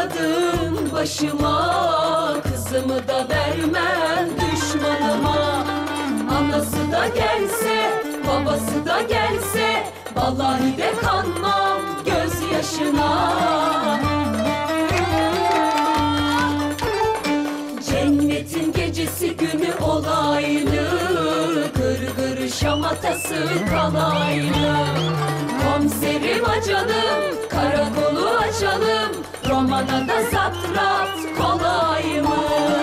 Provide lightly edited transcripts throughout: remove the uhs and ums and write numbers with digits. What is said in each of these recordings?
darladın başıma, kızımı da vermem düşmanıma. Anası da gelse, babası da gelse, vallahi de kanmam gözyaşına. Cennetin gecesi günü olaylı, gır şamatası kalaylı. Komiserim açalım, karakolu açalım, romana da zaptrat kolay mı?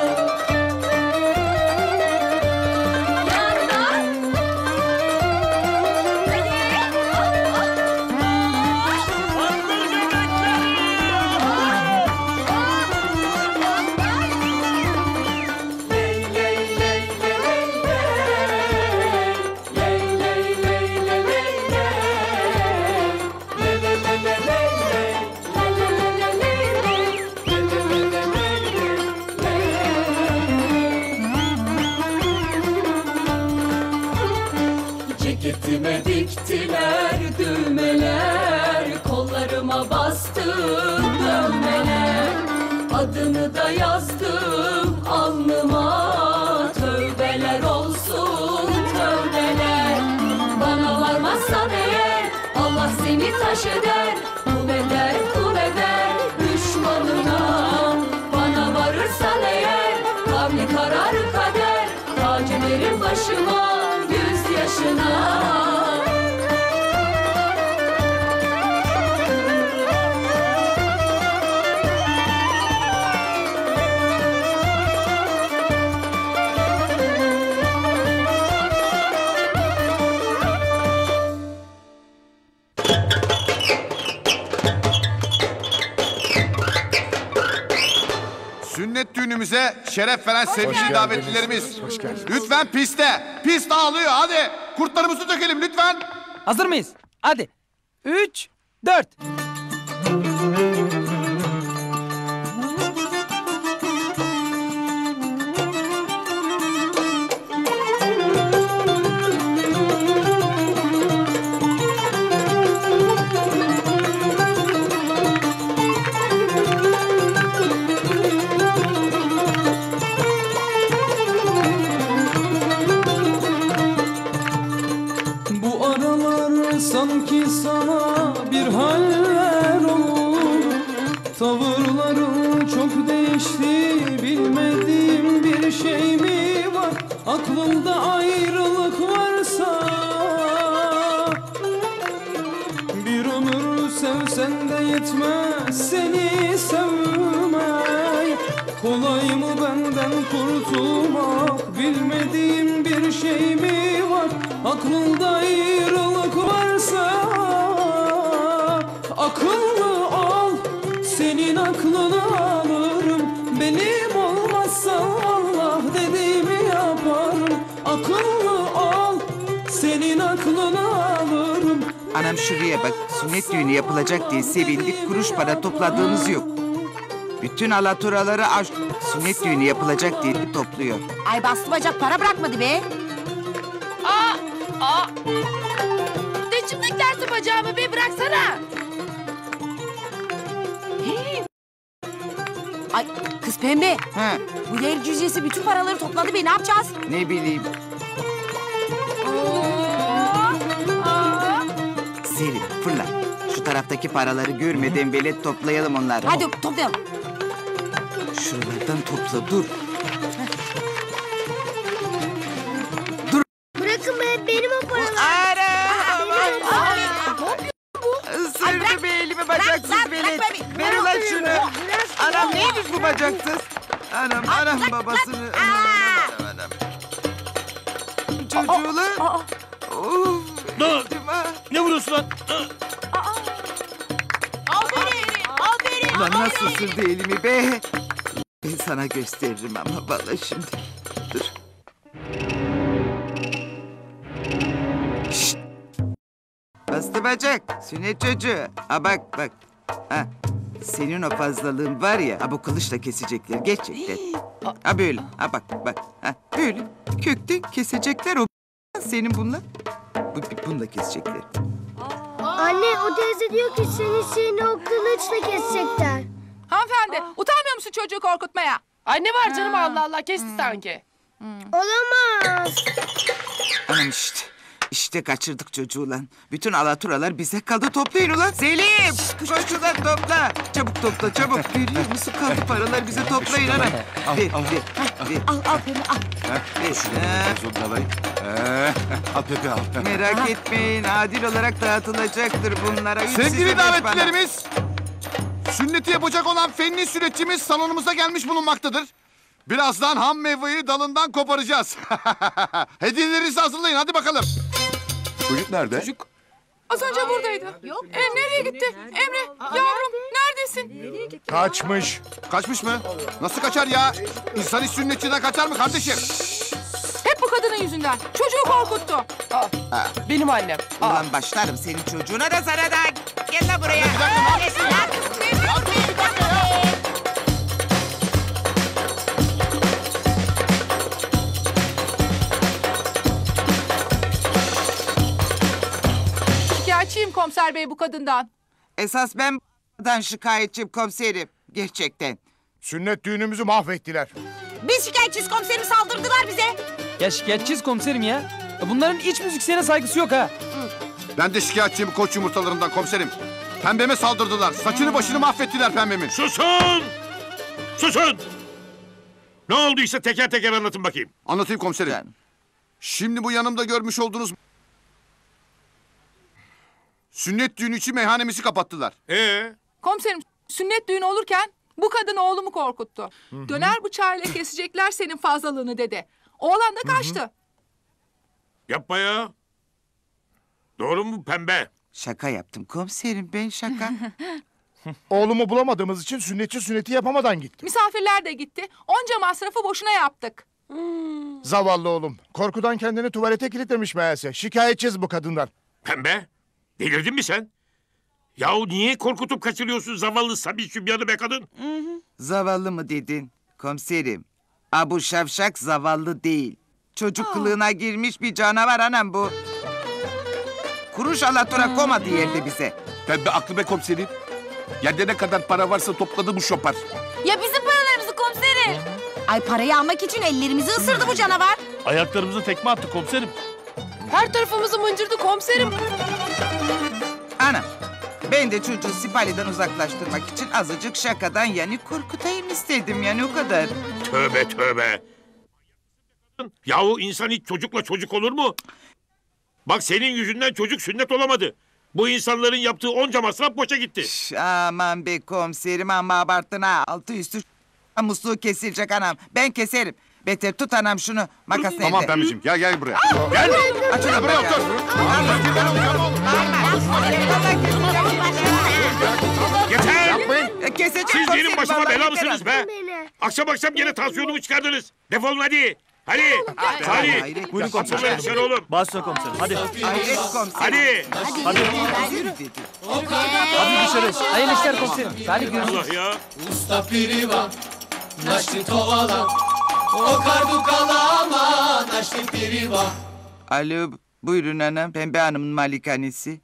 Ceketime diktiler düğmeler, kollarıma bastım dövmeler. Adını da yazdım alnıma, tövbeler olsun tövbeler. Bana varmazsan eğer Allah seni taş eder, kuvveder kuvveder düşmanına. Bana varırsan eğer kavli karar kader, tacı verir başıma yaşına. Sünnet düğünümüze şeref veren sevgili davetlilerimiz. Lütfen piste. Pist dağılıyor hadi. Kurtlarımızı dökelim lütfen. Hazır mıyız? Hadi. 3, 4. Sanki sana bir haller oldu, tavırların çok değişti, bilmediğim bir şey mi var? Aklında ayrılık varsa, bir ömür sevsen de yetmez seni sevmeye. Kolay mı benden kurtulmak, bilmediğim bir şey mi var? Aklında ayrılık varsa akıllı ol, senin aklını alırım. Benim olmazsa Allah dediğimi yaparım. Akıllı ol, senin aklını alırım. Anam şuraya bak, sünnet düğünü yapılacak diye sevindik, kuruş para topladığımız yok. Bütün alaturaları aşk, sünnet düğünü yapılacak diye topluyor. Ay bastı bacak para bırakmadı be. Ne çimdiklersin bacağımı be, bıraksana. Ay kız pembe. Ha, Bu yer cüzesi bütün paraları topladı be, ne yapacağız? ne bileyim. Selim fırla. Şu taraftaki paraları görmeden böyle toplayalım onları. Hadi toplayalım. Şuralardan topla dur. Bırakın be, benim o paralar. Isırdı be elimi bacaksız velet. Ver ulan şunu. Anam neymiş bu bacaksız? Anam babasını. Anam. Çocuğu lan. Dur. Ne vuruyorsun lan? Aferin. Ulan nasıl ısırdı elimi be? Ben sana gösteririm ama vallahi şimdi. Dur. Şşt. Bastı bacak. Sünnet çocuğu. Ha bak. Ha. Senin o fazlalığın var ya, ha bu kılıçla kesecekler gerçekten. Ha böyle, ha bak. Ha böyle kökten kesecekler o senin bununla. Bununla kesecekler. Anne, o teyze diyor ki senin o kılıçla kesecekler. Hanımefendi utanmıyor musun çocuğu korkutmaya? Ay ne var canım Allah Allah kesti sanki. Olamaz. Anam işte. İşte kaçırdık çocuğu lan. Bütün alaturalar bize kaldı. Toplayın ulan. Selim! Koş ulan topla. Çabuk topla çabuk. Görüyor musun? Kaldı paralar bize toplayın anam. Ver. Al Pembe al. Al Pepe al. Merak etmeyin. Adil olarak dağıtılacaktır bunlara. Üç size, Sevgili beş bana. davetlilerimiz, sünneti yapacak olan fenli sünnetçimiz salonumuza gelmiş bulunmaktadır. Birazdan ham meyveyi dalından koparacağız. Hediyelerinizi hazırlayın, hadi bakalım. Çocuk nerede? Az önce buradaydı. Yok. Nereye gitti? Emre yavrum neredesin? Kaçmış. Kaçmış mı? Nasıl kaçar ya? İnsan hiç sünnetçiden kaçar mı kardeşim? Hep bu kadının yüzünden. Çocuğu korkuttu. Benim annem. Ulan başlarım senin çocuğuna da sana da. Gel lan buraya. Şikayetçiyim komiser bey bu kadından. Esas ben b***dan şikayetçiyim komiserim. Gerçekten. Sünnet düğünümüzü mahvettiler. Biz şikayetçiyiz komiserim saldırdılar bize. Ya şikayetçiyiz komiserim ya. Bunların iç müziksiyene saygısı yok ha. Ben de şikayetçiyim koç yumurtalarından komiserim. Pembeme saldırdılar. Saçını başını mahvettiler pembemin. Susun! Susun! Ne olduysa teker teker anlatın bakayım. Anlatayım komiserim. Yani. Şimdi bu yanımda görmüş olduğunuz... Sünnet düğünü için meyhanemizi kapattılar. Komiserim sünnet düğünü olurken bu kadın oğlumu korkuttu. Döner bıçağıyla kesecekler senin fazlalığını dedi. Oğlan da kaçtı. Yapma ya. Doğru mu pembe? Şaka yaptım komiserim ben şaka. Oğlumu bulamadığımız için sünnetçi sünneti yapamadan gitti. Misafirler de gitti. Onca masrafı boşuna yaptık. Zavallı oğlum. Korkudan kendini tuvalete kilitlemiş meğerse. Şikayetçiyiz bu kadından. Pembe, delirdin mi sen? Yahu niye korkutup kaçırıyorsun zavallı Sabi Sübyan'ı be kadın? Zavallı mı dedin? Komiserim. Abu Şavşak zavallı değil. Çocuk kılığına girmiş bir canavar anam bu. Kuruş alatura komadı yerde bize. Pembe aklı be komiserim. Yerde ne kadar para varsa topladı bu şopar. Ya bizim paralarımızı komiserim. Ay parayı almak için ellerimizi ısırdı bu canavar. Ayaklarımıza tekme attı komiserim. Her tarafımızı mıncırdı komiserim. Anam. Ben de çocuğu Sipali'den uzaklaştırmak için azıcık şakadan yani korkutayım istedim yani o kadar. Tövbe tövbe. Yahu insan hiç çocukla çocuk olur mu? Bak senin yüzünden çocuk sünnet olamadı. Bu insanların yaptığı onca masraf boşa gitti. Aman be komiserim ama abarttın ha. Altı üstü musluğu kesilecek anam. Ben keserim. Beter tut anam şunu. Makas nerede? Tamam pembeciğim gel buraya. Gel. Aç ulan buraya otur. Yeter! Keseceğim Siz benim komiserim, başıma vallahi bela yeter mısınız be? Akşam akşam gene tansiyonumu çıkardınız. Defolun hadi. Hadi. Hadi. Buyurun komiserim. Yapsana oğlum. Basta komiserim hadi. Hayret komiserim. Hadi. Hadi dışarı. Hayırlı işler komiserim. Salih görüşürüz. Allah ya. Usta piriva, naşti tovala, o kardu kalama, naşti piriva. Alo buyurun anam. Pembe Hanım'ın malikanesi.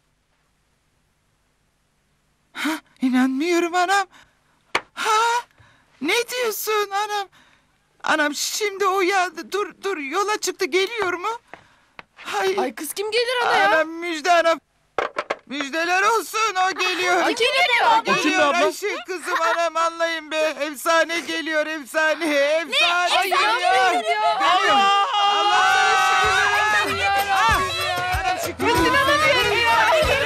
Ha, inanmıyorum anam. Ha, ne diyorsun anam? Anam şimdi o ya dur yola çıktı geliyor mu? Ay kız kim gelir ana ya? Anam müjde anam. Müjdeler olsun o geliyor. Ay kim geliyor? O geliyor Ayşe kızım anam anlayın be. Efsane geliyor efsane. Efsane Ay geliyor. inanmıyorum ya. Geliyor. Allah. Anam şükür. İnanamıyorum ya.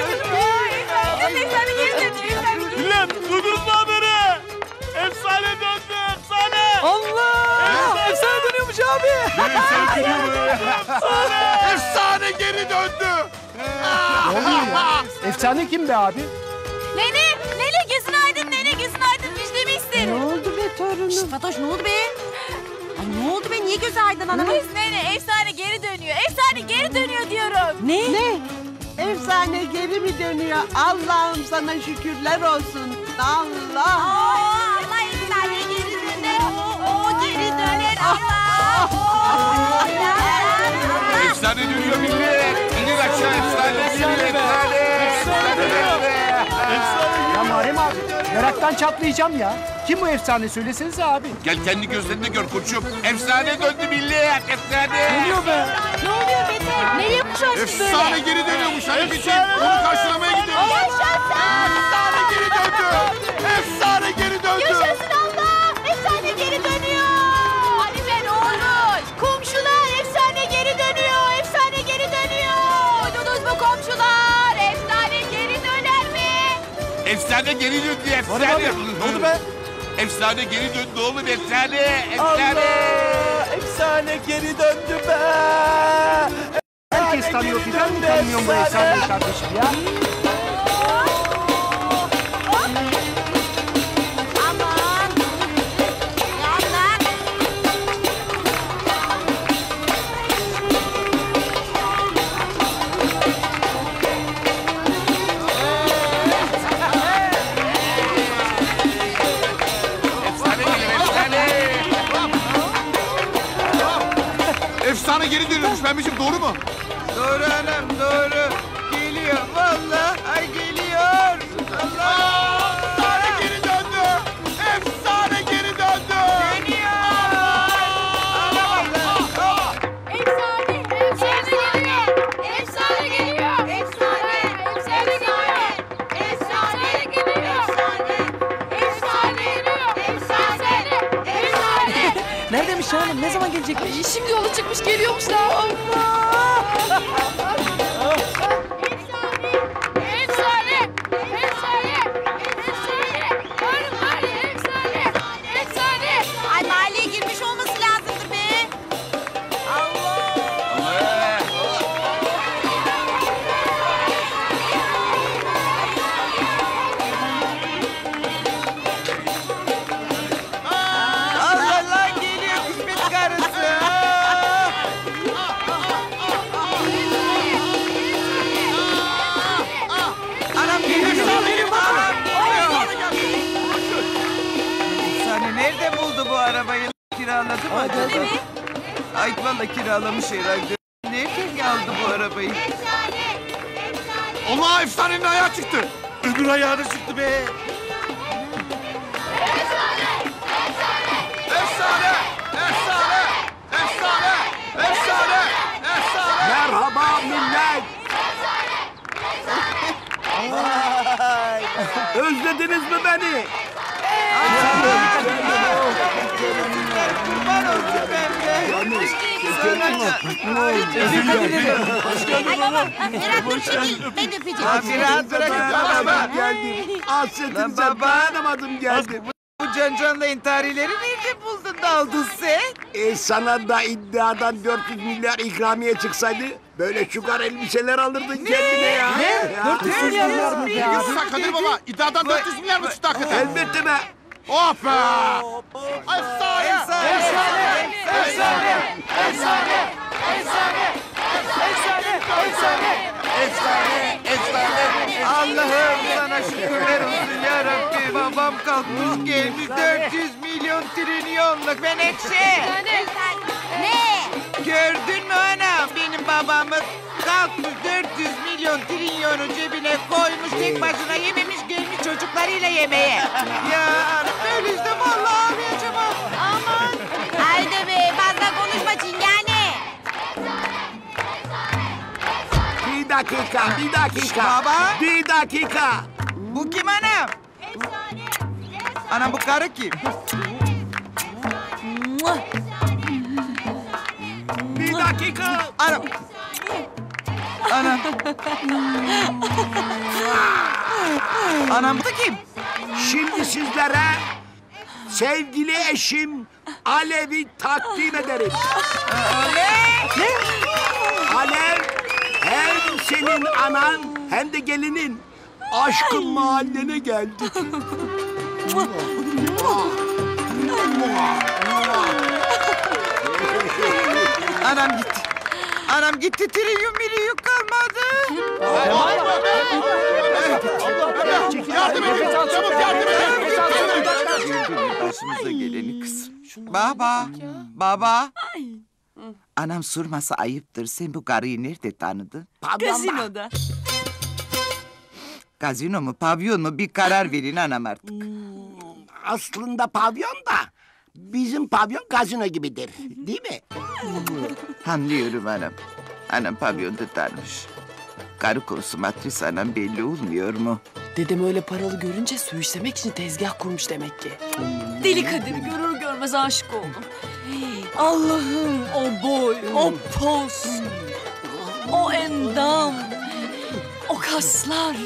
Lan duydunuz mu haberi? Efsane döndü efsane. Allah! Efsane dönüyormuş abi. Efsane geri döndü. Efsane kim be abi? Nene gözün aydın müjdemi isterim. Ne oldu be torunum? Şşt Fatoş ne oldu be? Ay ne oldu be niye gözü aydın hanımın? Nene efsane geri dönüyor. Efsane geri dönüyor diyorum. Ne? Efsane geri mi dönüyor? Allah'ım sana şükürler olsun. Allah. Allah efsane geri döner. O geri döner Allah. Efsane dönüyor millet. İnir aşağı efsane. Efsane. Ya Muharrem abi. Meraktan çatlayacağım ya. Kim bu efsane söylesenize abi. Gel kendi gözlerinde gör koçum. Efsane döndü millet. Efsane. Geliyor be. Ne oluyor Beter? Ne yapmış o Efsane geri dönüyormuş. Hadi biçim. Onu karşılamaya gidiyoruz. Efsane geri döndü. Efsane geri döndü. Yaşasın Allah! Efsane geri dönüyor! Ali ben olmuş! Komşular efsane geri dönüyor! Efsane geri dönüyor! Duydunuz mu komşular? Efsane geri döner mi? Efsane geri döndü. Efsane. Ne oldu be? Efsane geri döndü oğlum. Efsane. Allah! Efsane. Efsane geri döndü be! Herkes tanıyor ki ben mi tanımıyorum bu efsaneyi kardeşim ya? Aman! Yanlar! Efsane geliyor. Efsane. Efsane geri dönüyormuş. Ben biçim doğru mu? Doğru anam doğru. Geliyor vallahi. Ay geliyor. Allah. Efsane geri döndü. Efsane geri döndü. Efsane! Efsane geliyor! Efsane geliyor! Efsane! Efsane geliyor! Efsane geliyor! Efsane geliyor! Efsane! Efsane! Neredeymiş Şahanem? Ne zaman gelecek? Ay, şimdi yola çıkmış geliyormuş da. Efsane! Efsane! Efsane! Efsane! Efsane! Ay mahalleye girmiş olması lazımdır be. Allah lan geliyor kısmet karısı. Anam geliyor. Anam geliyor. Efsane nerede buldu bu arabayı? Kiraladı mı acaba? Ay vallahi kiralamış herhalde. Nereden aldı bu arabayı? Allah efsanenin ayağı çıktı. Öbür ayağına çıktı be. Efsane! Efsane! Efsane! Efsane! Efsane! Merhaba millet. Özlediniz mi beni? Kurban olsun pembe. Ay baba, meraklı bir şey değil. Ben de öpeceğim. Abi rahat bırakın. Geldim. Hasretinize Lan baba. dayanamadım geldim. Bu cancanla intiharileri nerede buldun da aldın sen? Sana da iddiadan 400 milyar ikramiye çıksaydı böyle şugar elbiseler alırdın kendine ya. Ne? 400 milyar mı be abi? Sen Kadir Baba iddiadan 400 milyar mı çıktı hakikaten? Elbette be. Oh be! Efsane! Efsane! Efsane. Allah'ım sana şükürler olsun yarabbim. Babam kalkmış gelmiş 400 milyon trilyonluk menekşe. Ne? Gördün mü anam benim babamı kalkmış 400 milyon trilyonu cebine koymuş tek başına yememiş gelmiş çocuklarıyla yemeğe. Ya böyle işte vallahi ağlayacağım. Aman. Haydi be fazla konuşma çingene. Bir dakika. Baba. Bir dakika. Bu kim anam? Anam bu karı kim? Bir dakika. Anam. Anam. Anam bu da kim? Şimdi sizlere sevgili eşim Alev'i takdim ederim. Ne? Alev hem senin anan hem de gelinin aşkın mahallene geldi. Anam gitti. Anam gitti trilyum kalmadı. Yardım edin! Çabuk yardım edin! Gördün mü başımıza geleni kızım? Baba. Anam sorması ayıptır. Sen bu karıyı nerede tanıdın? Gazinoda. Gazino mu, pavyon mu bir karar verin anam artık. Aslında pavyon da bizim pavyon gazino gibidir. Değil mi? Anlıyorum anam. Anam pavyon tutarmış. Karı konsumatris anam belli olmuyor mu? Dedem öyle paralı görünce söğüşlemek için tezgah kurmuş demek ki. Deli Kadir'i görür görmez aşık oldum. Allah'ım o boy, o poz, o endam, o kaslar.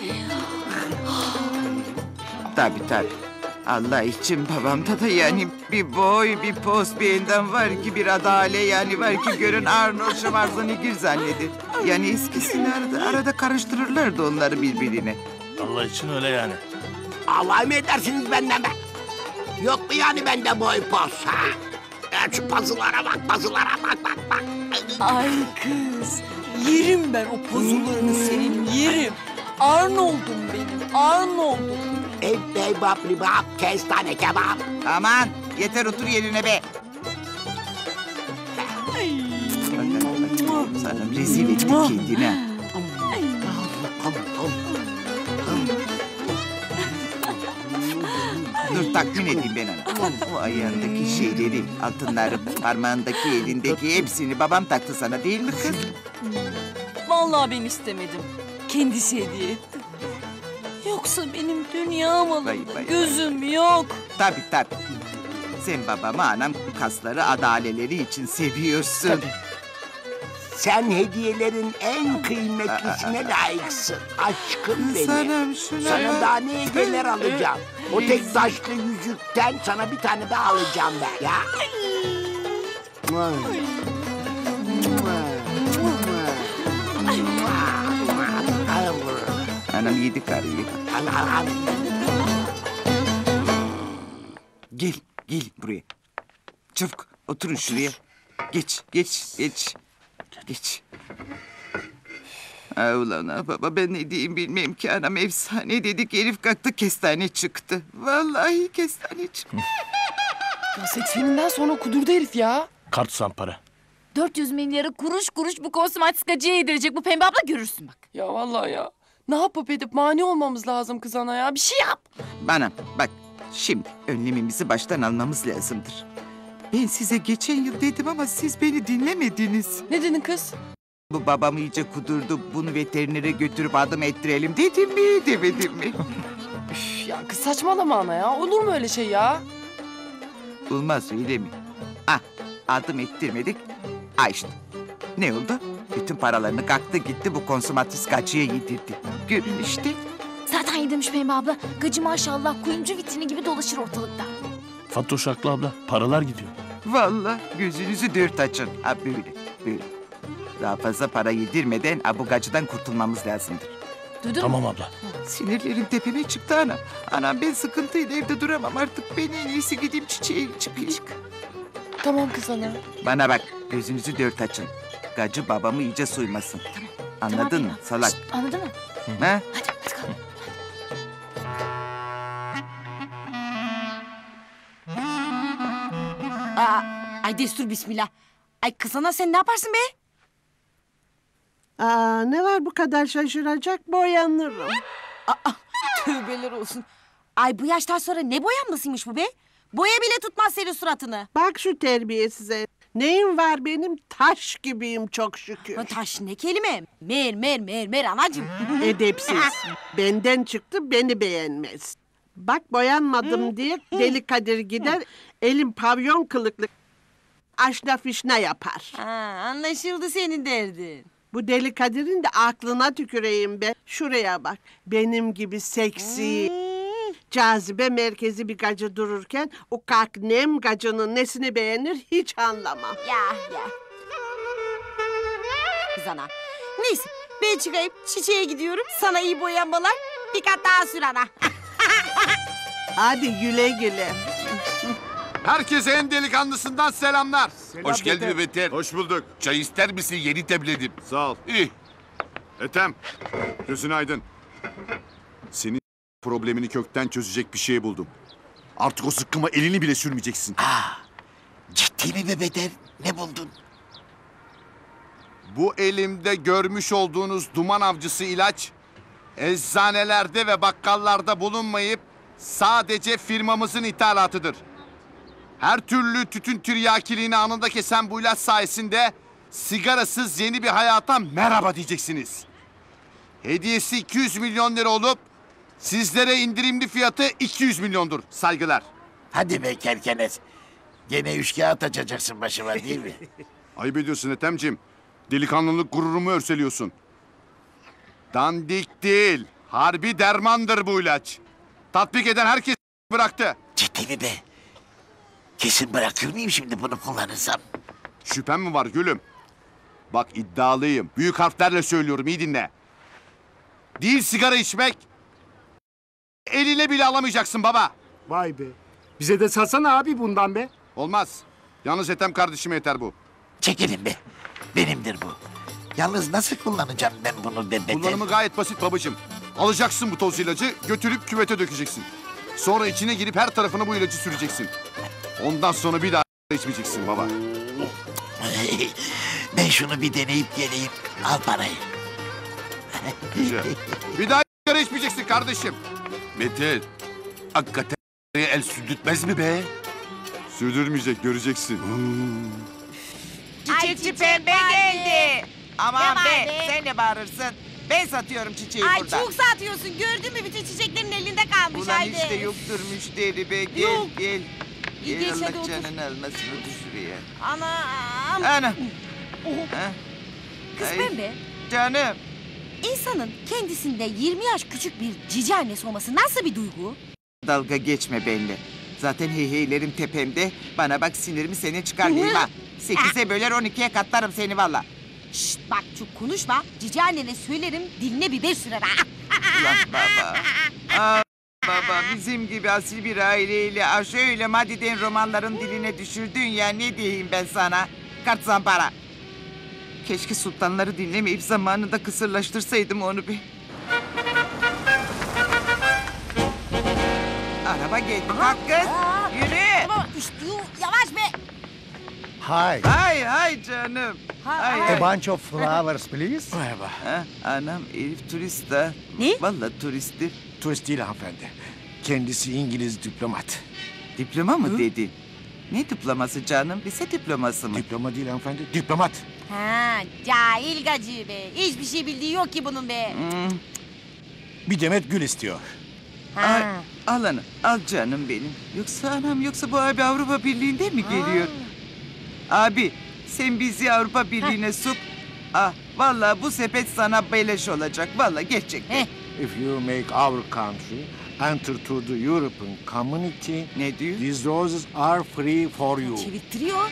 Tabii. Allah için babamda da yani bir boy, bir poz, bir endam var ki bir adale yani var ki görün Arnold Schwarzenegger zannedir. Yani eskisini arada karıştırırlardı onları birbirine. Allah için öyle yani. Alay mı edersiniz benden be? Yok mu yani bende boy poz ha? Şu pazılara bak, pazılara bak. Ay kız, yerim ben o pozularını senin, yerim. Arnold'um benim, Arnold'um. Ey babli bab, kestane kebap. Aman yeter otur yerine be. Sana rezil ettik kendine. Dur takmin edeyim ben onu. O ayağındaki şeyleri, altınları, parmağındaki, elindeki hepsini babam taktı sana değil mi kız? Vallahi ben istemedim. Kendisi hediye etti. Yoksa benim dünya malında gözüm yok. Tabii. Sen babamı anam kasları adaleleri için seviyorsun. Tabii. Sen hediyelerin en kıymetlisine layıksın. Aşkım benim. Sana daha ne hediyeler alacağım? O tek taşlı yüzükten sana bir tane daha alacağım ben ya. Anam yedi karıyı. Gel buraya. Çabuk oturun şuraya. Geç. Ulan baba ben ne diyeyim bilmem ki anam efsane dedik herif kalktı kestane çıktı. Vallahi kestane çıktı. Ya 80'inden sonra kudurdu herif ya. Kart para. 400 milyarı kuruş bu konsumatikacıya yedirecek bu Pembe abla görürsün bak. Ya vallahi ya. Ne yapıp edip mani olmamız lazım kız ana ya. Bir şey yap. Bana bak şimdi önlemimizi baştan almamız lazımdır. Ben size geçen yıl dedim ama siz beni dinlemediniz. Ne dedin kız? Bu babam iyice kudurdu. Bunu veterinere götürüp adım ettirelim dedim mi demedim mi? Üf ya kız saçmalama ana ya. Olur mu öyle şey ya? Olmaz öyle mi? Adım ettirmedik. İşte. Ne oldu? Bütün paralarını kalktı gitti bu konsumatris kaçıya yedirdi. Görün işte. Zaten yedirmiş Pembe abla. Gacı maşallah kuyumcu vitrini gibi dolaşır ortalıkta. Fatoş haklı abla. Paralar gidiyor. Vallahi gözünüzü dört açın. Böyle. Daha fazla para yedirmeden bu gacıdan kurtulmamız lazımdır. Duydun Tamam mu? abla. Sinirlerim tepeme çıktı anam. Anam ben sıkıntıyla evde duramam artık. Ben en iyisi gideyim çiçeğe çıkayım. Tamam kız ana. Bana bak gözünüzü dört açın. Gacı babamı iyice soymasın. Tamam. Anladın mı salak? Şişt, anladın mı? Ha? Hadi kalk. Ay destur bismillah. Ay kız ana sen ne yaparsın be? Ne var bu kadar şaşıracak? Boyanırım. Tövbeler olsun. Ay bu yaştan sonra ne boyanmasıymış bu be? Boya bile tutmaz senin suratını. Bak şu terbiyesize. Neyim var benim? Taş gibiyim çok şükür. Taş ne kelime? Mer anacığım. Edepsiz. Benden çıktı beni beğenmez. Bak boyanmadım diye Deli Kadir gider elim pavyon kılıklı aşna fişne yapar. Anlaşıldı senin derdin. Bu Deli Kadir'in de aklına tüküreyim be. Şuraya bak. Benim gibi seksi, cazibe merkezi bir gacı dururken o kaknem gacının nesini beğenir hiç anlamam. Ya. Kız ana. Neyse ben çıkayım çiçeğe gidiyorum. Sana iyi boyanmalar. Bir kat daha sür ana. Hadi güle güle. Herkese en delikanlısından selamlar. Hoş geldin Beter. Hoş bulduk. Çay ister misin? Yeni demledim. Sağ ol. İyi. Ethem, gözün aydın. Senin problemini kökten çözecek bir şey buldum. Artık o zıkkıma elini bile sürmeyeceksin. Ciddi mi be Beter? Ne buldun? Bu elimde görmüş olduğunuz duman avcısı ilaç eczanelerde ve bakkallarda bulunmayıp sadece firmamızın ithalatıdır. Her türlü tütün tiryakiliğini anında kesen bu ilaç sayesinde sigarasız yeni bir hayata merhaba diyeceksiniz. Hediyesi 200 milyon lira olup sizlere indirimli fiyatı 200 milyondur. Saygılar. Hadi be kerkenes. Gene üçkağıt açacaksın başıma değil mi? Ayıp ediyorsun Ethemciğim. Delikanlılık gururumu örseliyorsun. Dandik değil. Harbi dermandır bu ilaç. Tatbik eden herkes bıraktı. Ciddi mi be? Kesin bırakır mıyım şimdi bunu kullanırsam? Şüphem mi var gülüm? Bak iddialıyım. Büyük harflerle söylüyorum, iyi dinle. Değil sigara içmek. Eline bile alamayacaksın baba. Vay be. Bize de satsana abi bundan be. Olmaz. Yalnız Ethem kardeşime yeter bu. Çekilin be. Benimdir bu. Yalnız nasıl kullanacağım ben bunu be? Kullanımı gayet basit babacığım. Alacaksın bu toz ilacı, götürüp küvete dökeceksin. Sonra içine girip her tarafına bu ilacı süreceksin. Ondan sonra bir daha içmeyeceksin baba. Ben şunu bir deneyip geleyim. Al parayı. Güzel. Bir daha sigara içmeyeceksin kardeşim. Metin, hakikaten el sürdürtmez mi be? Sürdürmeyecek, göreceksin. Çiçekçi pembe geldi. Aman be, sen ne bağırırsın? Ben satıyorum çiçeği Ay burada. çok satıyorsun. Gördün mü bütün çiçeklerin elinde kalmış Ulan haydi. işte yoktur müşteri be. Gel Yok. gel. İyi, Gel geç, hadi Allah otur. canını almasın otur şuraya. Anam. Ana. Ha? Kız Ay, pembe. Canım. İnsanın kendisinde 20 yaş küçük bir cici annesi olması nasıl bir duygu? Dalga geçme benimle. Zaten heyheylerim tepemde. Bana bak sinirimi senin çıkarmayayım ha. 8'e böler 12'ye katlarım seni valla. Şşt bak çok konuşma. Cici annene söylerim diline biber sürer ha. Ulan baba. Aa, baba bizim gibi asil bir aileyle şöyle Madiden romanların diline düşürdün ya, ne diyeyim ben sana? Kart zampara. Keşke sultanları dinlemeyip zamanında kısırlaştırsaydım onu bir. Araba geldi. Kalk kız. Yürü. Tamam işte yavaş be. Hi. Hay canım. Hay. A bunch of flowers, please. Merhaba. Ha, anam Elif turist da. Ne? Vallahi turisttir. Turist değil hanımefendi. Kendisi İngiliz diplomat. Diploma mı dedi? Ne diploması canım? Lise diploması mı? Diploma değil hanımefendi. Diplomat. Ha cahil gacı be. Hiçbir şey bildiği yok ki bunun be. Bir demet gül istiyor. Ay, al anam, al canım benim. Yoksa anam, yoksa bu abi Avrupa Birliği'nde mi geliyor? Abi, sen bizi Avrupa Birliği'ne sok. Ah, vallahi bu sepet sana beleş olacak. Vallahi gerçekten. If you make our country enter to the European community, ne diyor? These roses are free for you. Çevirttiriyor.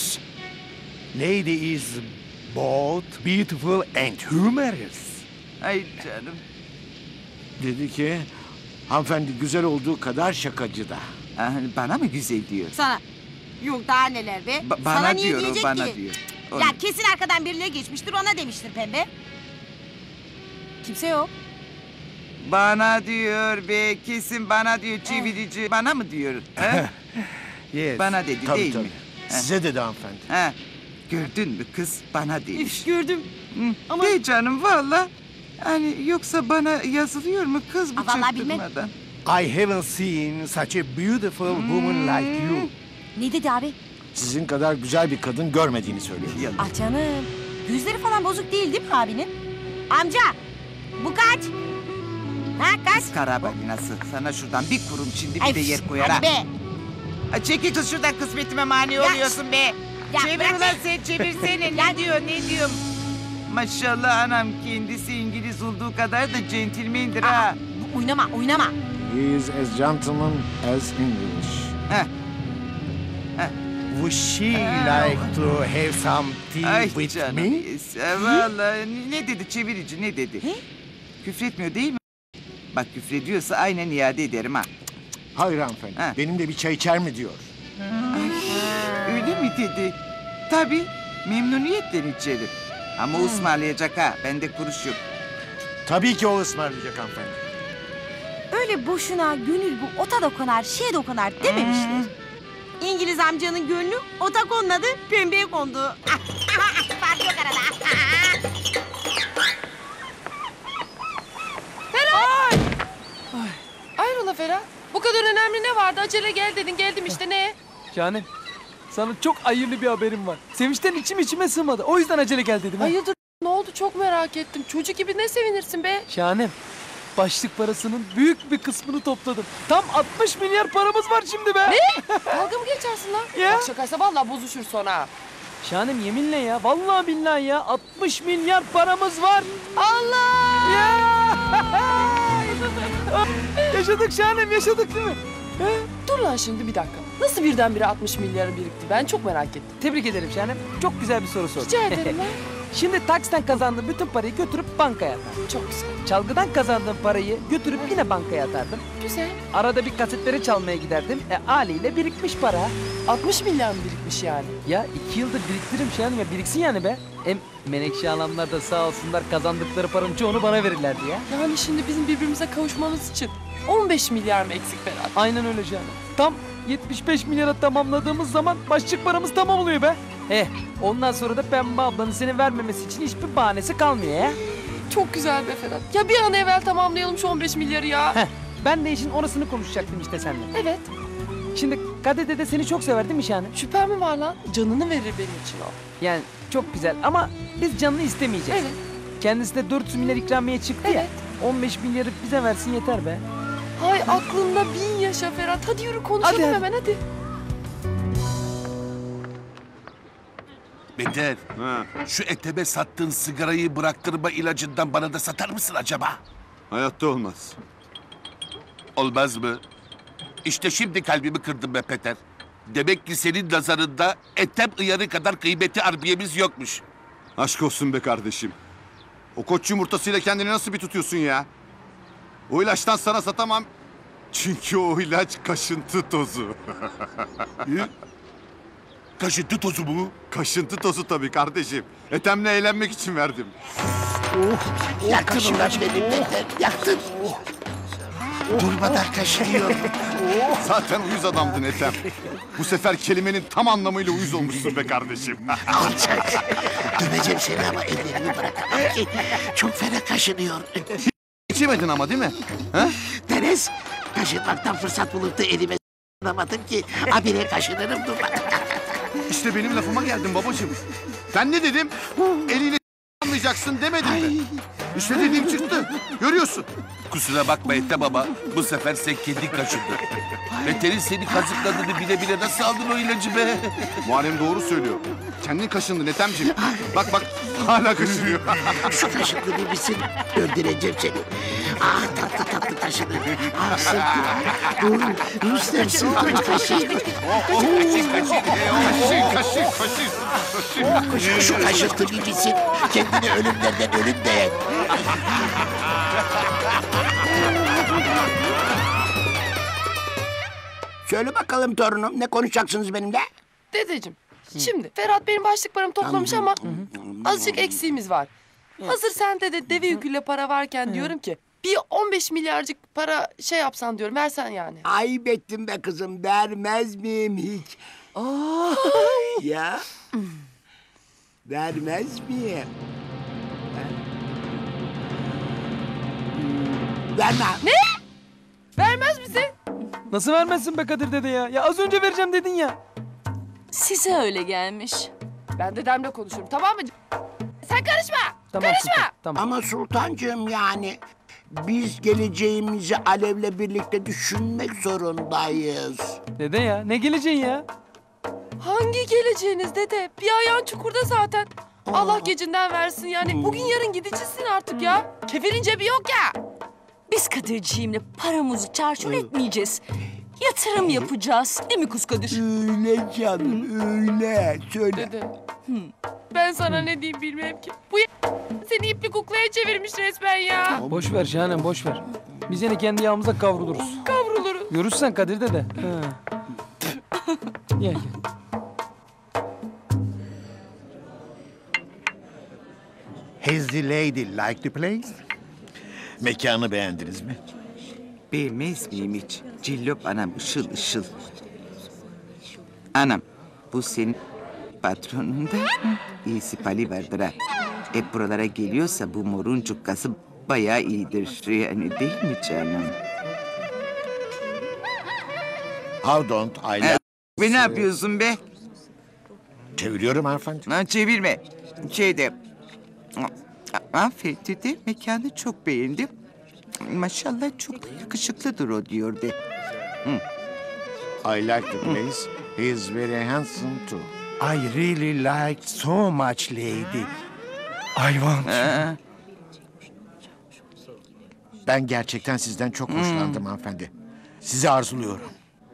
Lady is both beautiful and humorous. Ay canım. Dedi ki, hanımefendi güzel olduğu kadar şakacı da. Bana mı güzel diyor? Sana. Yok daha neler be. Bana Sana niye diyor o, diyecek bana ki? diyor. Ya kesin arkadan birileri geçmiştir ona demiştir pembe. Kimse yok. Bana diyor be, kesin bana diyor çevirici. Bana mı diyor? He? Yes. Bana dedi Tabii, değil tabii. mi? Size dedi hanımefendi. Ha. Gördün mü kız, bana demiş. Üf gördüm. Ama... De canım valla. Hani yoksa bana yazılıyor mu kız bu vallahi bilmem. çaktırmadan? I haven't seen such a beautiful woman like you. Ne dedi abi? Sizin kadar güzel bir kadın görmediğini söylüyor. Ah canım. Gözleri falan bozuk değil mi abinin? Amca. Bu kaç? Ha kaç? Kız karabalinası. Sana şuradan bir kurum şimdi bir Ay, de yer koyar hadi ha. be. Ay, çekil kız şuradan, kısmetime mani oluyorsun be. Ya Çevir bırak ulan be. sen, çevirsene. Ne diyor, ne diyor? Maşallah anam, kendisi İngiliz olduğu kadar da centilmendir ha. Oynama. He is as gentleman as English. Heh. Would she like to have some tea Ay with canım. me? Vallahi ne dedi çevirici, ne dedi? Küfretmiyor değil mi? Bak küfrediyorsa aynen iade ederim ha. Hayır hanımefendi. Benimle bir çay içer mi diyor. Öyle mi dedi? Tabii, memnuniyetle içerim. Ama ısmarlayacak ha, bende kuruş yok. Tabii ki o ısmarlayacak hanımefendi. Öyle boşuna gönül bu ota dokunar, şeye dokunar dememişler. İngiliz amcanın gönlü ota konmadı, pembeye kondu. Fark yok arada. Hayrola Ferhat? Bu kadar önemli ne vardı? Acele gel dedin. Geldim işte ne? Şahanem. Sana çok hayırlı bir haberim var. Sevinçten içim içime sığmadı. O yüzden acele gel dedim. ha. Hayırdır? Ne oldu? Çok merak ettim. Çocuk gibi ne sevinirsin be? Şahanem. Başlık parasının büyük bir kısmını topladım. Tam 60 milyar paramız var şimdi be. Ne? Dalga mı geçersin lan? Ya. Bak şakaysa vallahi bozuşur sonra. Şahanem yeminle ya. Vallahi billahi ya. 60 milyar paramız var. Allah! Ya! Yaşadık Şahanem, yaşadık değil mi? He? Dur lan şimdi bir dakika. Nasıl birdenbire 60 milyarı birikti? Ben çok merak ettim. Tebrik ederim Şahanem. Çok güzel bir soru sordun. Rica ederim lan. Şimdi taksiden kazandığım bütün parayı götürüp bankaya atardım. Çok güzel. Çalgıdan kazandığım parayı götürüp yine bankaya atardım. Güzel. Arada bir kasetleri çalmaya giderdim. Haliyle birikmiş para. 60 milyar mı birikmiş yani? Ya 2 yıldır biriktiririm Şahanem ya. Biriksin yani be. Hem Menekşe Hanımlar da sağ olsunlar kazandıkları paranın çoğunu bana verirlerdi ya. Yani şimdi bizim birbirimize kavuşmamız için 15 milyar mı eksik Ferhat? Aynen öyle Şahanem. Tam 75 milyara tamamladığımız zaman başlık paramız tamam oluyor be. Ondan sonra da Pembe ablanın seni vermemesi için hiçbir bahanesi kalmıyor ya. Çok güzel be Ferhat. Ya bir an evvel tamamlayalım şu 15 milyarı ya. Ben de işin orasını konuşacaktım işte seninle. Evet. Şimdi Kadir dede seni çok sever değil mi Şahanem? Şüphem mi var lan? Canını verir benim için o. Yani çok güzel ama biz canını istemeyeceğiz. Evet. Kendisine 400 milyar ikramiye çıktı ya. 15 milyarı bize versin yeter be. Hay aklında 1000 yaşa Ferhat. Hadi yürü konuşalım Hadi. hemen hadi. Beter, şu etebe sattığın sigarayı bıraktırma ilacından bana da satar mısın acaba? Hayatta olmaz. Olmaz mı? İşte şimdi kalbimi kırdın be Peter. Demek ki senin nazarında etem ıyarı kadar kıymeti harbiyemiz yokmuş. Aşk olsun be kardeşim. O koç yumurtasıyla kendini nasıl bir tutuyorsun ya? O ilaçtan sana satamam. Çünkü o ilaç kaşıntı tozu. Kaşıntı tozu mu? Kaşıntı tozu tabii kardeşim. Ethem'le eğlenmek için verdim. Yaktın ulan beni Beter, yaktın. Durmadan kaşınıyor. Zaten uyuz adamdın Ethem. Bu sefer kelimenin tam anlamıyla uyuz olmuşsun be kardeşim. Alçak. Döveceğim seni ama ellerini bırak. Çok fena kaşınıyor. İçemedin ama değil mi? Ha? Deniz, kaşınmaktan fırsat bulup da elime s***lamadım ki. Abire kaşınırım durma. İşte benim lafıma geldin babacığım. Ben ne dedim? Eliyle anlayacaksın demedim mi? İşte dediğim çıktı. Görüyorsun. Kusura bakma Ethem ama bu sefer sen kendin kaşındın. Beter'in seni kazıkladığını bile bile nasıl aldın o ilacı be? Muharrem doğru söylüyor. Kendin kaşındın Ethem'ciğim. Bak bak hala kaşınıyor. Şu kaşıklı bir misin? Öldüreceğim seni. Ah tatlı tatlı kaşınır. Ah sırtım. Ruslar sırtım kaşır. Şu kaşıntı bir misin? Kendini ölümlerden ölüm beğen. Söyle bakalım torunum, ne konuşacaksınız benimle? Dedeciğim, şimdi Ferhat benim başlık paramı toplamış ama azıcık eksiğimiz var. Hazır sende de deve yüküyle para varken diyorum ki bir 15 milyarcık para şey yapsan diyorum, versen yani. Ayıp ettim be kızım, vermez miyim hiç? Ya, vermez miyim? Vermem. Ne? Vermez misin? Nasıl vermezsin be Kadir dede ya? Ya az önce vereceğim dedin ya. Size öyle gelmiş. Ben dedemle konuşurum, tamam mı? Sen karışma! Tamam, karışma! Sultan, tamam. Ama sultancığım yani biz geleceğimizi Alev'le birlikte düşünmek zorundayız. Dede ya ne geleceksin ya? Hangi geleceğiniz dede? Bir ayağın çukurda zaten. Allah gecinden versin yani. Bugün yarın gideceksin artık ya. Kefilin cebi yok ya. Biz Kadirciğimle paramızı çarçur etmeyeceğiz. Yatırım yapacağız. Değil mi Kuz Kadir? Öyle canım öyle. Söyle. Dede. Ben sana ne diyeyim bilmem ki. Bu seni ipli kuklaya çevirmiş resmen ya. Boş ver Şahanem boş ver. Biz yine kendi yağımıza kavruluruz. Kavruluruz. Görürsen Kadir dede. Ha. Gel gel. Has the lady liked the place? Mekanı beğendiniz mi? Beğenmez miyim hiç? Cillop anam ışıl ışıl. Anam bu senin patronunda iyisi pali vardır ha. Hep buralara geliyorsa bu morun cukkası bayağı iyidir yani değil mi canım? How don't I like... Ve ne yapıyorsun be? Çeviriyorum hanımefendi. Ha, çevirme. Hanımefendi de mekanı çok beğendim. Maşallah çok da yakışıklıdır o diyor de. I like the place. He is very handsome too. I really like so much lady. I want you. Ben gerçekten sizden çok hoşlandım hanımefendi. Sizi arzuluyorum.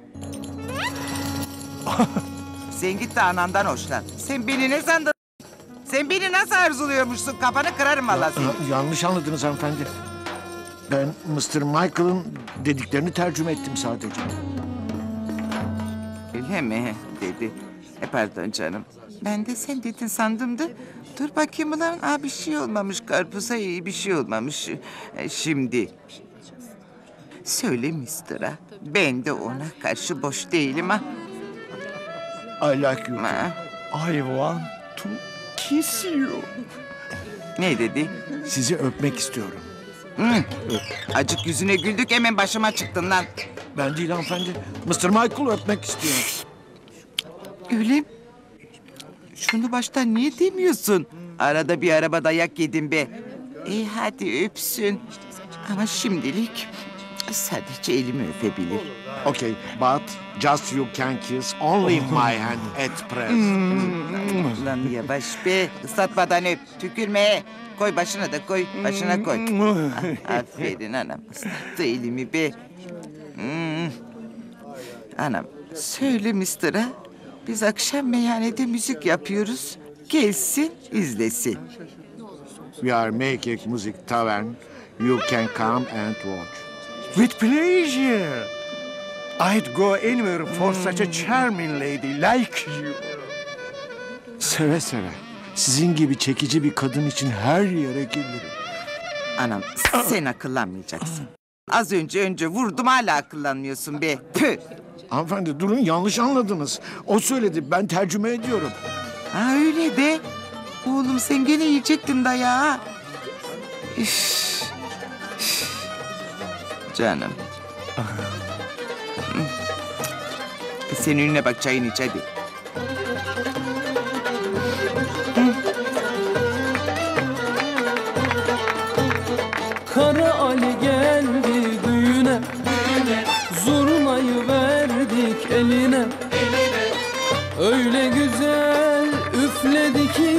Sen git de anandan hoşlan. Sen beni ne sandın? Sen beni nasıl arzuluyormuşsun? Kafanı kırarım vallahi seni. Yanlış anladınız hanımefendi. Ben Mr. Michael'ın dediklerini tercüme ettim sadece. Öyle mi dedi. Pardon canım. Ben de sen dedin sandım da. Dur bakayım ulan. Bir şey olmamış. Karpuza iyi bir şey olmamış. Şimdi. Söyle mister'a. Ben de ona karşı boş değilim ha. I like you. I want to kiss you. Ne dedi? Sizi öpmek istiyorum. Acık yüzüne güldük hemen başıma çıktın lan. Ben değil hanımefendi. Mr. Michael öpmek istiyor. Öyle mi? Şunu baştan niye demiyorsun? Arada bir araba dayak yedim be. Hadi öpsün. Ama şimdilik sadece elimi öpebilir. Okay, but just you can kiss only my hand at present. Lan yavaş be. Islatmadan öp. Tükürme. Koy başına da koy. Başına koy. Aferin anam. Islattı elimi be. Anam söyle mister'a. Biz akşam meyhanede müzik yapıyoruz. Gelsin, izlesin. We are making music tavern. You can come and watch. With pleasure. I'd go anywhere for such a charming lady like you. Seve seve. Sizin gibi çekici bir kadın için her yere gelirim. Anam sen akıllanmayacaksın. Az önce vurdum hala akıllanmıyorsun be. Püh. Hanımefendi durun yanlış anladınız. O söyledi ben tercüme ediyorum. Ha öyle de. Oğlum sen gene yiyecektin dayağı. Üf. Canım. Sen önüne bak çayını iç hadi. Kara Ali geldi düğüne, zurnayı verdik eline. Öyle güzel üfledi ki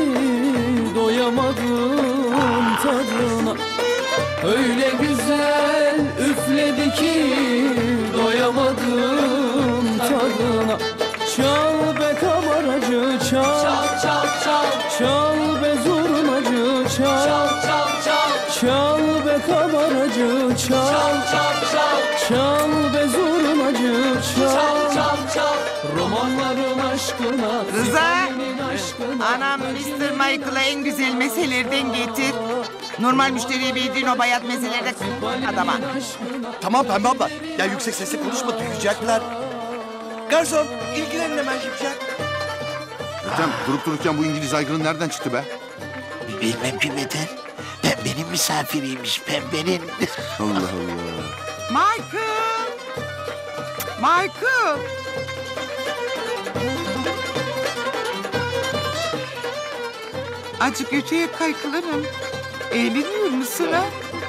doyamadım tadına. Öyle güzel üfledi ki doyamadım tadına. Çal be kabaracı çal, çal çal çal. Çal be zurnacı çal, çal çal çal. Çal be kabaracı çal, çal çal çal. Çal be zurnacı çal, çal çal çal. Romanların aşkına, Rıza, anam Mr. Michael'a en güzel meselerden getir. Normal müşteriye bildiğin o bayat meselelerde adama. Tamam Pembe abla. Ya yüksek sesle konuşma duyacaklar. Garson ilgilenin hemen Şipşak. Ethem durup dururken bu İngiliz aygırı nereden çıktı be? Bilmem ki Beter. Pembenin misafiriymiş Pembenin. Allah Allah. Michael! Michael! Azıcık öteye kaykılarım. Eğleniyor musun ha?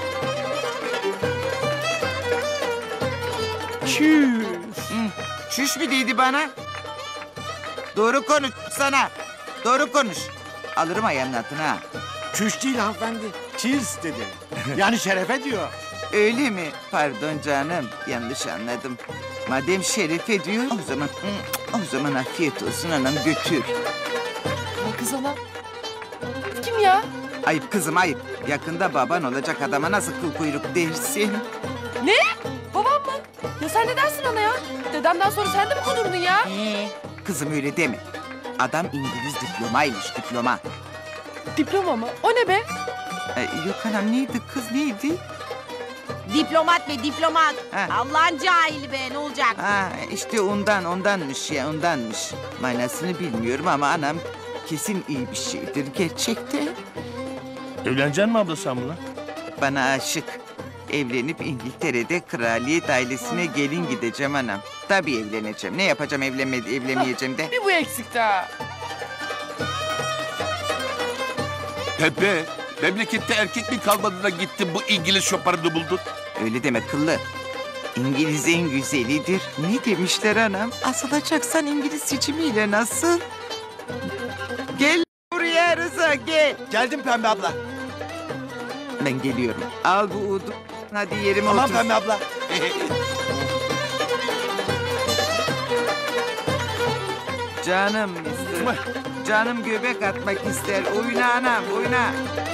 Çüş. Çüş mü dedi bana? Doğru konuş sana. Doğru konuş. Alırım ayağının altına ha. Çüş değil hanımefendi. Cheers dedi. Yani şerefe diyor. Öyle mi? Pardon canım. Yanlış anladım. Madem şerefe diyor o zaman afiyet olsun anam götür. Kız ana. Kim ya? Ayıp kızım ayıp. Yakında baban olacak adama nasıl kıl kuyruk dersin? Ne? Babam mı? Ya sen ne dersin ana ya? Dedemden sonra sen de mi kudurdun ya? Kızım öyle deme. Adam İngiliz diplomaymış diploma. Diploma mı? O ne be? Yok anam neydi kız neydi? Diplomat be diplomat. Allah'ın cahili be ne olacak? İşte ondanmış ya ondanmış. Manasını bilmiyorum ama anam kesin iyi bir şeydir gerçekten. Evlenecek mi abla sen bununla? Bana aşık. Evlenip İngiltere'de kraliyet ailesine gelin gideceğim anam. Tabii evleneceğim. Ne yapacağım evlenmeyeceğim de. Bir bu eksik daha. Pepe, memlekette erkek mi kalmadı da gittin bu İngiliz şoparını buldun? Öyle deme kıllı. İngiliz en güzelidir. Ne demişler anam? Asılacaksan İngiliz seçimiyle nasıl? Gel buraya Rıza gel. Geldim Pembe abla. Ben geliyorum. Al bu udu. Hadi yerime Tamam otur. Pembe abla. Canım ister. Canım göbek atmak ister. Oyna anam oyna.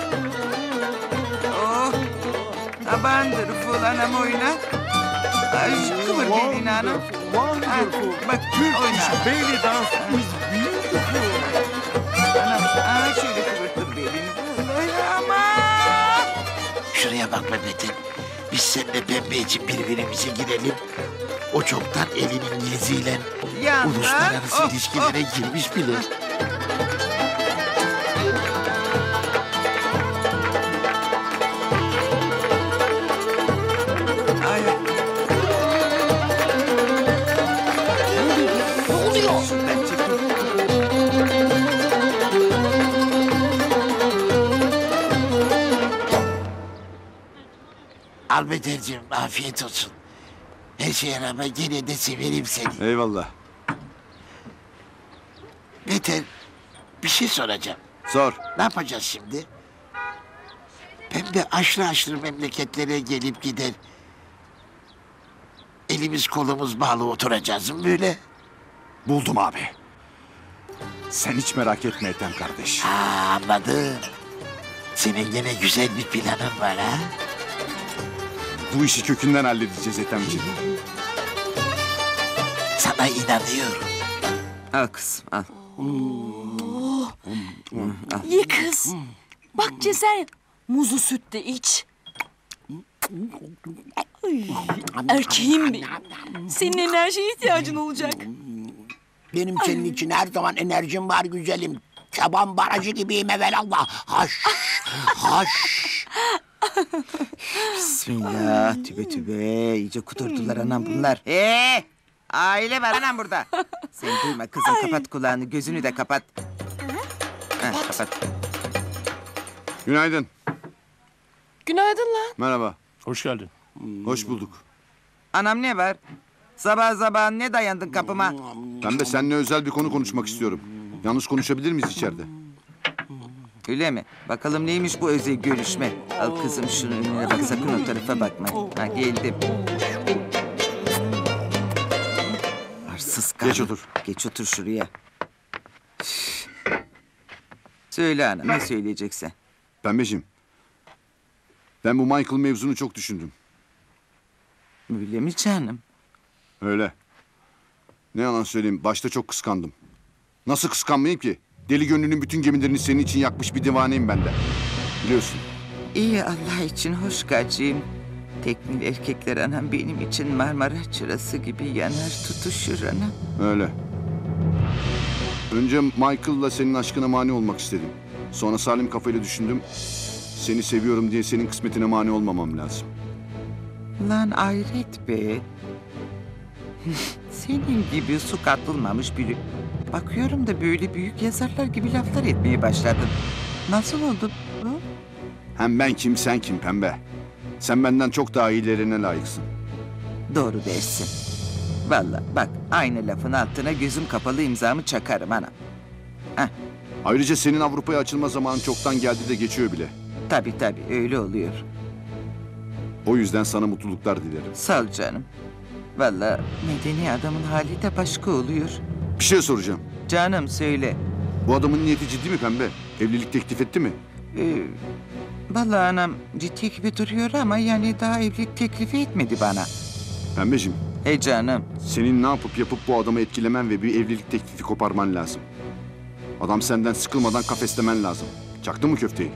Oh. Abandır ful anam oyna. Ay kıvır gelin anam. Wonderful. Bak oyna. Belly dance is beautiful. Anam şöyle kıvırtır belini. Ama. Şuraya bak Mehmet'im. Biz seninle Pembe için birbirimize girelim. O çoktan elin İngiliziyle uluslararası ilişkilere girmiş bile. Ne oluyor? Al Beter'cim afiyet olsun. Her şeye rağmen gene de severim seni. Eyvallah. Beter bir şey soracağım. Sor. Ne yapacağız şimdi? Pembe aşırı aşırı memleketlere gelip gider. Elimiz kolumuz bağlı oturacağız mı böyle? Buldum abi. Sen hiç merak etme Ethem kardeş. Anladım. Senin gene güzel bir planın var ha? Bu işi kökünden halledeceğiz Ethemciğim. Sana inanıyorum. Al kızım al. Ye kız. Bak Cezayir. Muzu sütle iç. Ay, erkeğim benim. Senin enerjiye ihtiyacın olacak. Benim senin için her zaman enerjim var güzelim. Çoban barajı gibiyim evelallah. Haş, haş. Bismillah tübe tübe. İyice kudurdular anam bunlar. Aile var anam burada. Sen duyma kızım kapat kulağını gözünü de kapat. Kapat. Günaydın. Günaydın lan. Merhaba. Hoş geldin. Hoş bulduk. Anam ne var? Sabah sabah ne dayandın kapıma? Ben de seninle özel bir konu konuşmak istiyorum. Yalnız konuşabilir miyiz içeride? Öyle mi? Bakalım neymiş bu özel görüşme? Al kızım şunu önüne bak sakın o tarafa bakma. Ha geldim. Arsız karı. Geç otur. Geç otur şuraya. Söyle ana ne söyleyeceksen. Pembeciğim. Ben bu Michael mevzunu çok düşündüm. Öyle mi canım? Öyle. Ne yalan söyleyeyim başta çok kıskandım. Nasıl kıskanmayayım ki? Deli gönlünün bütün gemilerini senin için yakmış bir divaneyim ben de. Biliyorsun. İyi Allah için hoş gacıyım. Tekmil erkekler anam benim için Marmara çırası gibi yanar tutuşur anam. Öyle. Önce Michael'la senin aşkına mani olmak istedim. Sonra salim kafayla düşündüm. Seni seviyorum diye senin kısmetine mani olmamam lazım. Lan ayret be. Senin gibi su katılmamış biri. Bakıyorum da böyle büyük yazarlar gibi laflar etmeye başladın. Nasıl oldu bu? Hem ben kim sen kim pembe. Sen benden çok daha iyilerine layıksın. Doğru dersin. Vallahi bak aynı lafın altına gözüm kapalı imzamı çakarım anam. Ayrıca senin Avrupa'ya açılma zamanın çoktan geldi de geçiyor bile. Tabii öyle oluyor. O yüzden sana mutluluklar dilerim. Sağ ol canım. Vallahi medeni adamın hali de başka oluyor. Bir şey soracağım. Canım söyle. Bu adamın niyeti ciddi mi pembe? Evlilik teklif etti mi? Vallahi anam ciddi gibi duruyor ama yani daha evlilik teklifi etmedi bana. Pembeciğim. Canım. Senin ne yapıp bu adamı etkilemen ve bir evlilik teklifi koparman lazım. Adam senden sıkılmadan kafeslemen lazım. Çaktın mı köfteyi?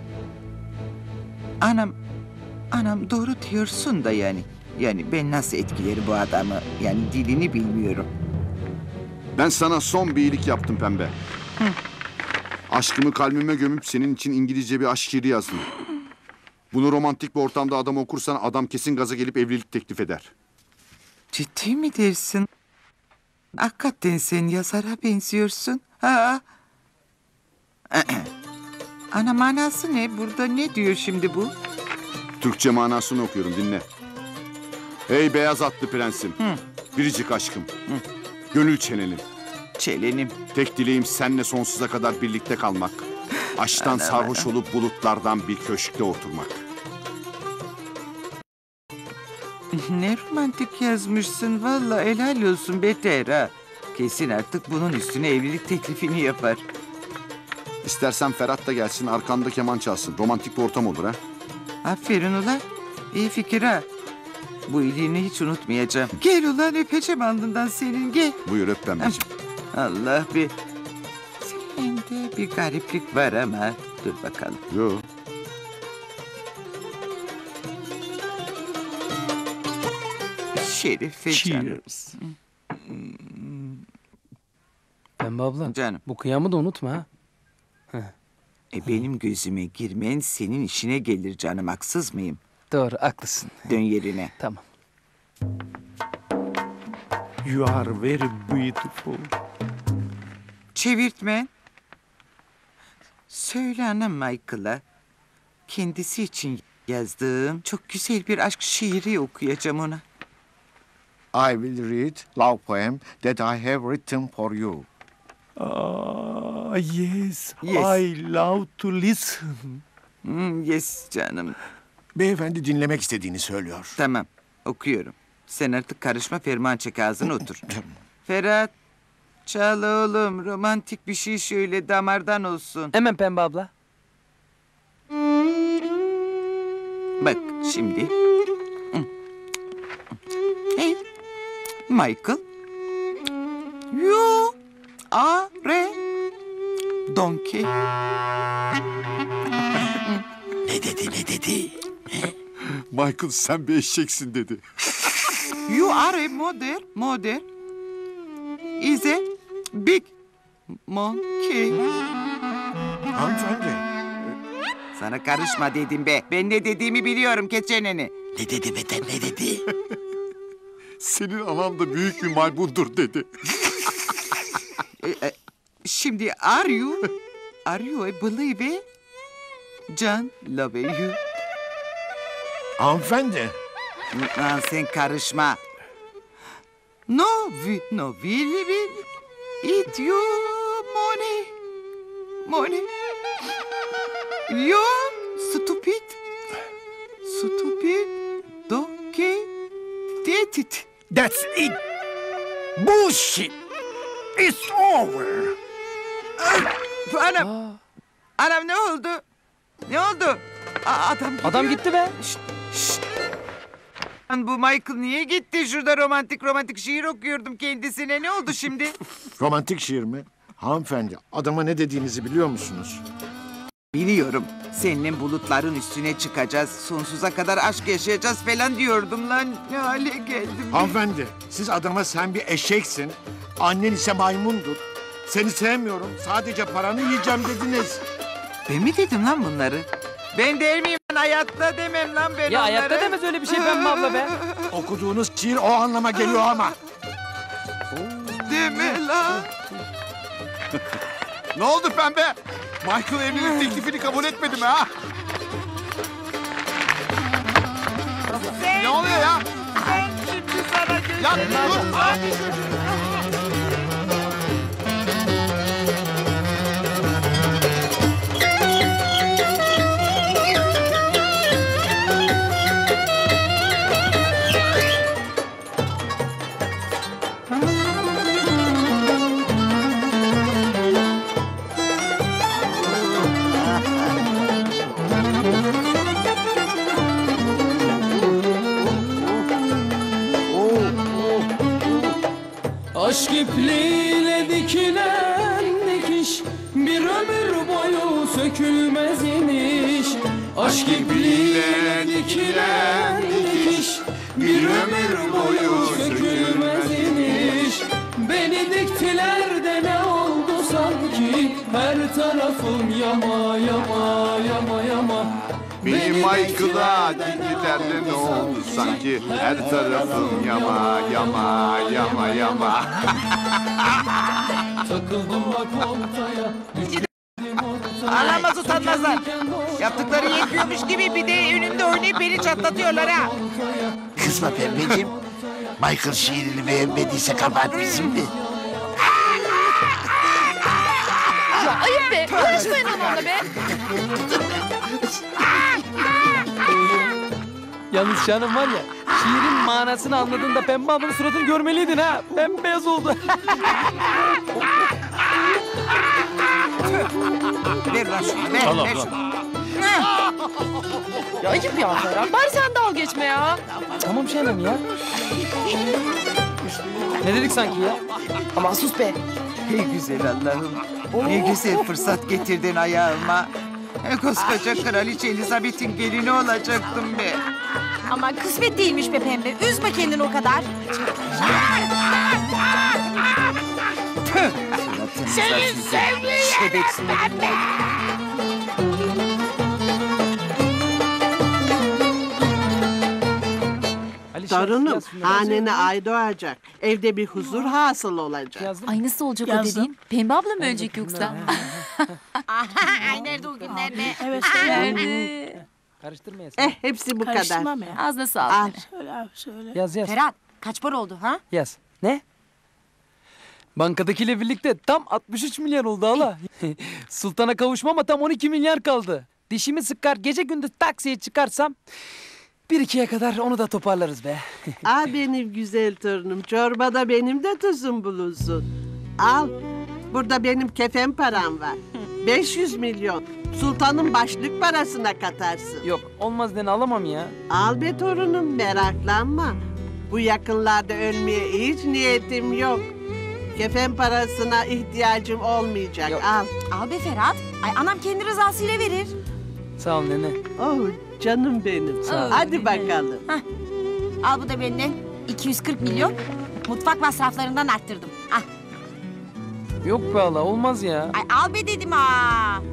Anam doğru diyorsun da yani. Yani ben nasıl etkilerim bu adamı? Yani dilini bilmiyorum. Ben sana son bir iyilik yaptım pembe. Aşkımı kalbime gömüp senin için İngilizce bir aşk şiiri yazdım. Bunu romantik bir ortamda adama okursan adam kesin gaza gelip evlilik teklif eder. Ciddi mi dersin? Hakikaten sen yazara benziyorsun. Ha? Ana manası ne? Burada ne diyor şimdi bu? Türkçe manasını okuyorum, dinle. Ey beyaz atlı prensim. Biricik aşkım. Gönül çelenim. Çelenim. Tek dileğim seninle sonsuza kadar birlikte kalmak. Aşktan sarhoş olup bulutlardan bir köşkte oturmak. Ne romantik yazmışsın. Vallahi helal olsun, beter ha. Kesin artık bunun üstüne evlilik teklifini yapar. İstersen Ferhat da gelsin, arkanda keman çalsın. Romantik bir ortam olur ha. Aferin ulan. İyi fikir ha. Bu iyiliğini hiç unutmayacağım. Gel ulan, öpeceğim alnından senin, gel. Buyur öp pembeciğim. Allah bir... Sende bir gariplik var ama dur bakalım. Yok. Şerife canım. Pembe abla. Canım. Bu kıyamı da unutma ha. Benim gözüme girmen senin işine gelir canım, haksız mıyım? Doğru, haklısın. Dön yerine. Tamam. You are very beautiful. Çevirtmen. Söyle ana Michael'a. Kendisi için yazdığım çok güzel bir aşk şiiri okuyacağım ona. I will read love poem that I have written for you. Yes, Yes. I love to listen. Yes canım. Beyefendi dinlemek istediğini söylüyor. Tamam, okuyorum. Sen artık karışma, ferman çek, ağzına otur. Ferhat, çal oğlum. Romantik bir şey şöyle damardan olsun. Hemen Pembe abla. Bak şimdi. Hey, Michael. You are donkey. Ne dedi? Michael sen bir eşeksin dedi. You are a mother is a big monkey. Hanımefendi. Sana karışma dedim be. Ben ne dediğimi biliyorum, kes çeneni. Ne dedi Beter, ne dedi? Senin anan da büyük bir maymundur dedi. Şimdi are you a believer? Can love you. Hanımefendi. Lan sen karışma. No will eat you money. You stupid donkey. That's it. Bullshit. It's over. Anam ne oldu? Ne oldu? Adam gitti be. Şşt. Lan bu Michael niye gitti? Şurada romantik şiir okuyordum kendisine. Ne oldu şimdi? Romantik şiir mi? Hanımefendi, adama ne dediğinizi biliyor musunuz? Biliyorum. Seninle bulutların üstüne çıkacağız. Sonsuza kadar aşk yaşayacağız falan diyordum lan. Ne hale geldim. Hanımefendi, siz adama sen bir eşeksin, annen ise maymundur. Seni sevmiyorum, sadece paranı yiyeceğim dediniz. Ben mi dedim lan bunları? Ben der miyim lan? Hayatta demem lan ben Ya onları. hayatta demez öyle bir şey Pembe abla be. Okuduğunuz şiir o anlama geliyor ama. Deme lan. Ne oldu pembe? Michael evlilik teklifini kabul etmedi mi ha? Ne oluyor ya? Ben şimdi sana Ya dur! Aşk ipliğiyle dikilen dikiş bir ömür boyu sökülmez imiş. Aşk ipliğiyle dikilen dikiş bir ömür boyu sökülmez imiş. Beni diktiler de ne oldu sanki, her tarafım yama. Benim aykıda giderle ne oldu sanki her tarafım yama yama yama yama. Ağlamaz utanmazlar. Yaptıkları yetmiyormuş gibi bir de önünde oynayıp beni çatlatıyorlar ha. Kızma pembeciğim. Michael şiirini beğenmediyse kabahat bizimdi. Ya ayıp be. Karışmayın onunla be. Yalnız canım var ya, şiirin manasını anladığında Pembe ablanın suratını görmeliydin ha. Bembeyaz oldu. Ver lan şunu, ver, Tamam, ver tamam. şunu. Ya ayıp ya Ferhat. Bari sen dalga geçme ya. Tamam Şenem ya. Ne dedik sanki ya? Aman sus be. Ey güzel Allah'ım. Ne güzel fırsat getirdin ayağıma. Koskoca Kraliçe Elizabeth'in gelini olacaktım be. Ama kısmet değilmiş be Pembe. Üzme kendini o kadar. Senin sevdiğin Torunum, hanene ay doğacak. Evde bir huzur hasıl olacak. Ay nasıl olacak o Yazdım. dediğin? Pembe abla mı ölecek yoksa? Ay nerede o günler be? Evet, Nerede? Karıştırmayasın. Hepsi bu Karıştırmam kadar. ya. Ağzına sağlık. Al. nene. Söyle abi söyle. Yaz yaz. Ferhat kaç para oldu ha? Yaz. Ne? Bankadakiyle birlikte tam 63 milyar oldu hala. Sultana kavuşma ama tam 12 milyar kaldı. Dişimi sıkar gece gündüz taksiye çıkarsam 1-2'ye kadar onu da toparlarız be. Al benim güzel torunum. Çorbada benim de tuzum bulunsun. Al. Burada benim kefen param var. 500 milyon. Sultanın başlık parasına katarsın. Yok olmaz dene alamam ya. Al be torunum meraklanma. Bu yakınlarda ölmeye hiç niyetim yok. Kefen parasına ihtiyacım olmayacak. Yok. Al. Al be Ferhat. Ay anam kendi rızasıyla verir. Sağ ol nene. Oh canım benim. Sağ ol. Hadi bakalım. Al bu da benden 240 milyon. Mutfak masraflarından arttırdım. Ah. Yok be hala olmaz ya. Ay al be dedim ha.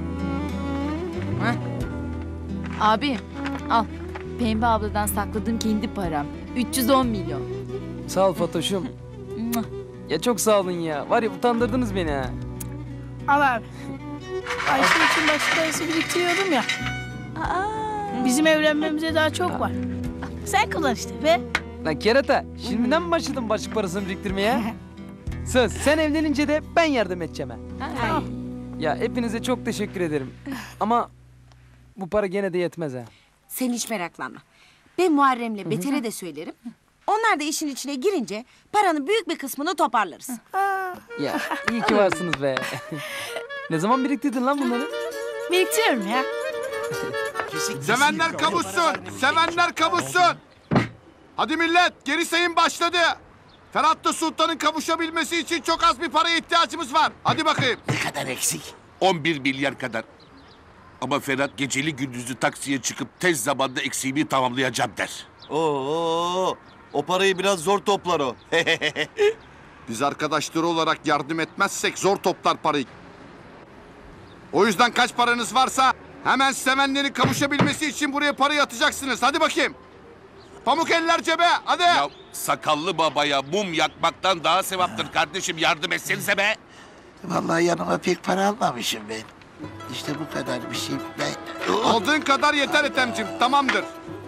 Abi al. Pembe abladan sakladığım kendi param. 310 milyon. Sağ ol Fatoş'um. Ya çok sağ olun ya. Var ya utandırdınız beni ha. Al abi. Ayşe için başka parası biriktiriyorum ya. Bizim evlenmemize daha çok var. Sen kullan işte be. Lan kerata şimdiden mi başladın başlık parasını biriktirmeye? Söz sen evlenince de ben yardım edeceğim ha. Tamam. Ya hepinize çok teşekkür ederim. Ama bu para gene de yetmez ha. Sen hiç meraklanma. Ben Muharrem'le Beter'e de söylerim. Onlar da işin içine girince paranın büyük bir kısmını toparlarız. Ya iyi ki varsınız be. Ne zaman biriktirdin lan bunları? Biriktiriyorum ya. Sevenler kavuşsun. Sevenler kavuşsun. Hadi millet geri sayım başladı. Ferhat'la Sultan'ın kavuşabilmesi için çok az bir paraya ihtiyacımız var. Hadi bakayım. Ne kadar eksik? 11 milyar kadar. Ama Ferhat geceli gündüzlü taksiye çıkıp tez zamanda eksiğimi tamamlayacağım der. Oo, o parayı biraz zor toplar o. Biz arkadaşları olarak yardım etmezsek zor toplar parayı. O yüzden kaç paranız varsa hemen sevenlerin kavuşabilmesi için buraya parayı atacaksınız. Hadi bakayım. Pamuk eller cebe hadi. Ya sakallı babaya mum yakmaktan daha sevaptır kardeşim, yardım etsenize be. Vallahi yanıma pek para almamışım ben. İşte bu kadar bir şey. Aldığın kadar yeter Ethemciğim, tamamdır.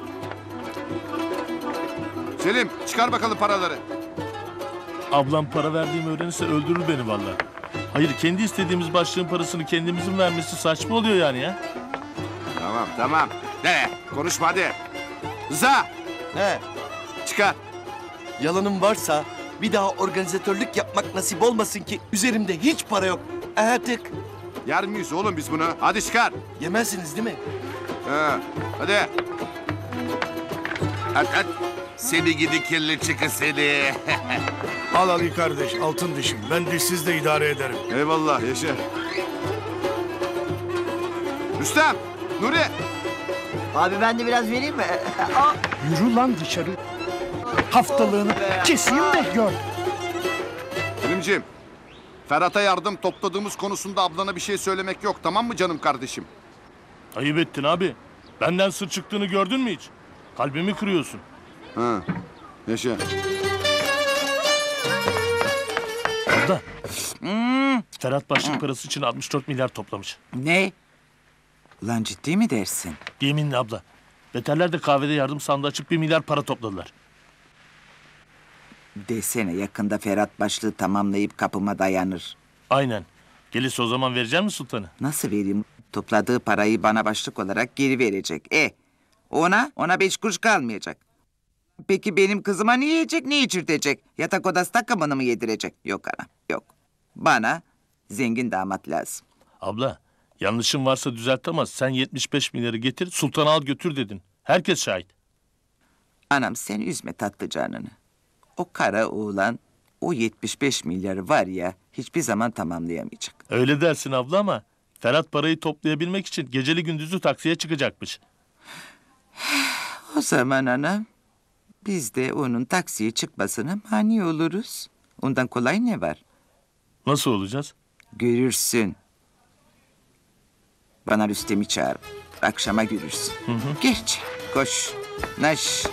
Selim çıkar bakalım paraları. Ablam para verdiğimi öğrenirse öldürür beni vallahi. Hayır kendi istediğimiz başlığın parasını kendimizin vermesi saçma oluyor yani ya. Tamam. Ne? Konuşma hadi. Rıza. He. Çıkar. Yalanım varsa bir daha organizatörlük yapmak nasip olmasın ki üzerimde hiç para yok. Artık. Yer miyiz oğlum biz bunu? Hadi çıkar. Yemezsiniz değil mi? Hadi. Hadi. Seni gidi kirli çıkı seni. Al Ali kardeş altın dişim. Ben dişsiz de idare ederim. Eyvallah yaşa. Rüstem, Nuri. Abi ben de biraz vereyim mi? Yürü lan dışarı. Haftalığını keseyim de gör. Selimciğim, Ferhat'a yardım topladığımız konusunda ablana bir şey söylemek yok, tamam mı canım kardeşim? Ayıp ettin abi. Benden sır çıktığını gördün mü hiç? Kalbimi kırıyorsun. Ha, yaşa. Abla. Ferhat başlık parası için 64 milyar toplamış. Ne? Ulan ciddi mi dersin? Yeminle abla. Beterler de kahvede yardım sandığı açıp 1 milyar para topladılar. Desene yakında Ferhat başlığı tamamlayıp kapıma dayanır. Aynen. Gelirse o zaman verecek misin sultanı? Nasıl vereyim? Topladığı parayı bana başlık olarak geri verecek. Ona 5 kuruş kalmayacak. Peki benim kızıma ne yiyecek, ne içirtecek? Yatak odası takımını mı yedirecek? Yok anam, yok. Bana zengin damat lazım. Abla, yanlışın varsa düzelt ama sen 75 milyarı getir, sultanı al götür dedin. Herkes şahit. Anam sen üzme tatlı canını. O kara oğlan o 75 milyarı var ya hiçbir zaman tamamlayamayacak. Öyle dersin abla ama Ferhat parayı toplayabilmek için geceli gündüzlü taksiye çıkacakmış. O zaman anam biz de onun taksiye çıkmasına mani oluruz. Ondan kolay ne var? Nasıl olacağız? Görürsün. Bana Rüstem'i çağır. Akşama görürsün. Geç, koş, naş.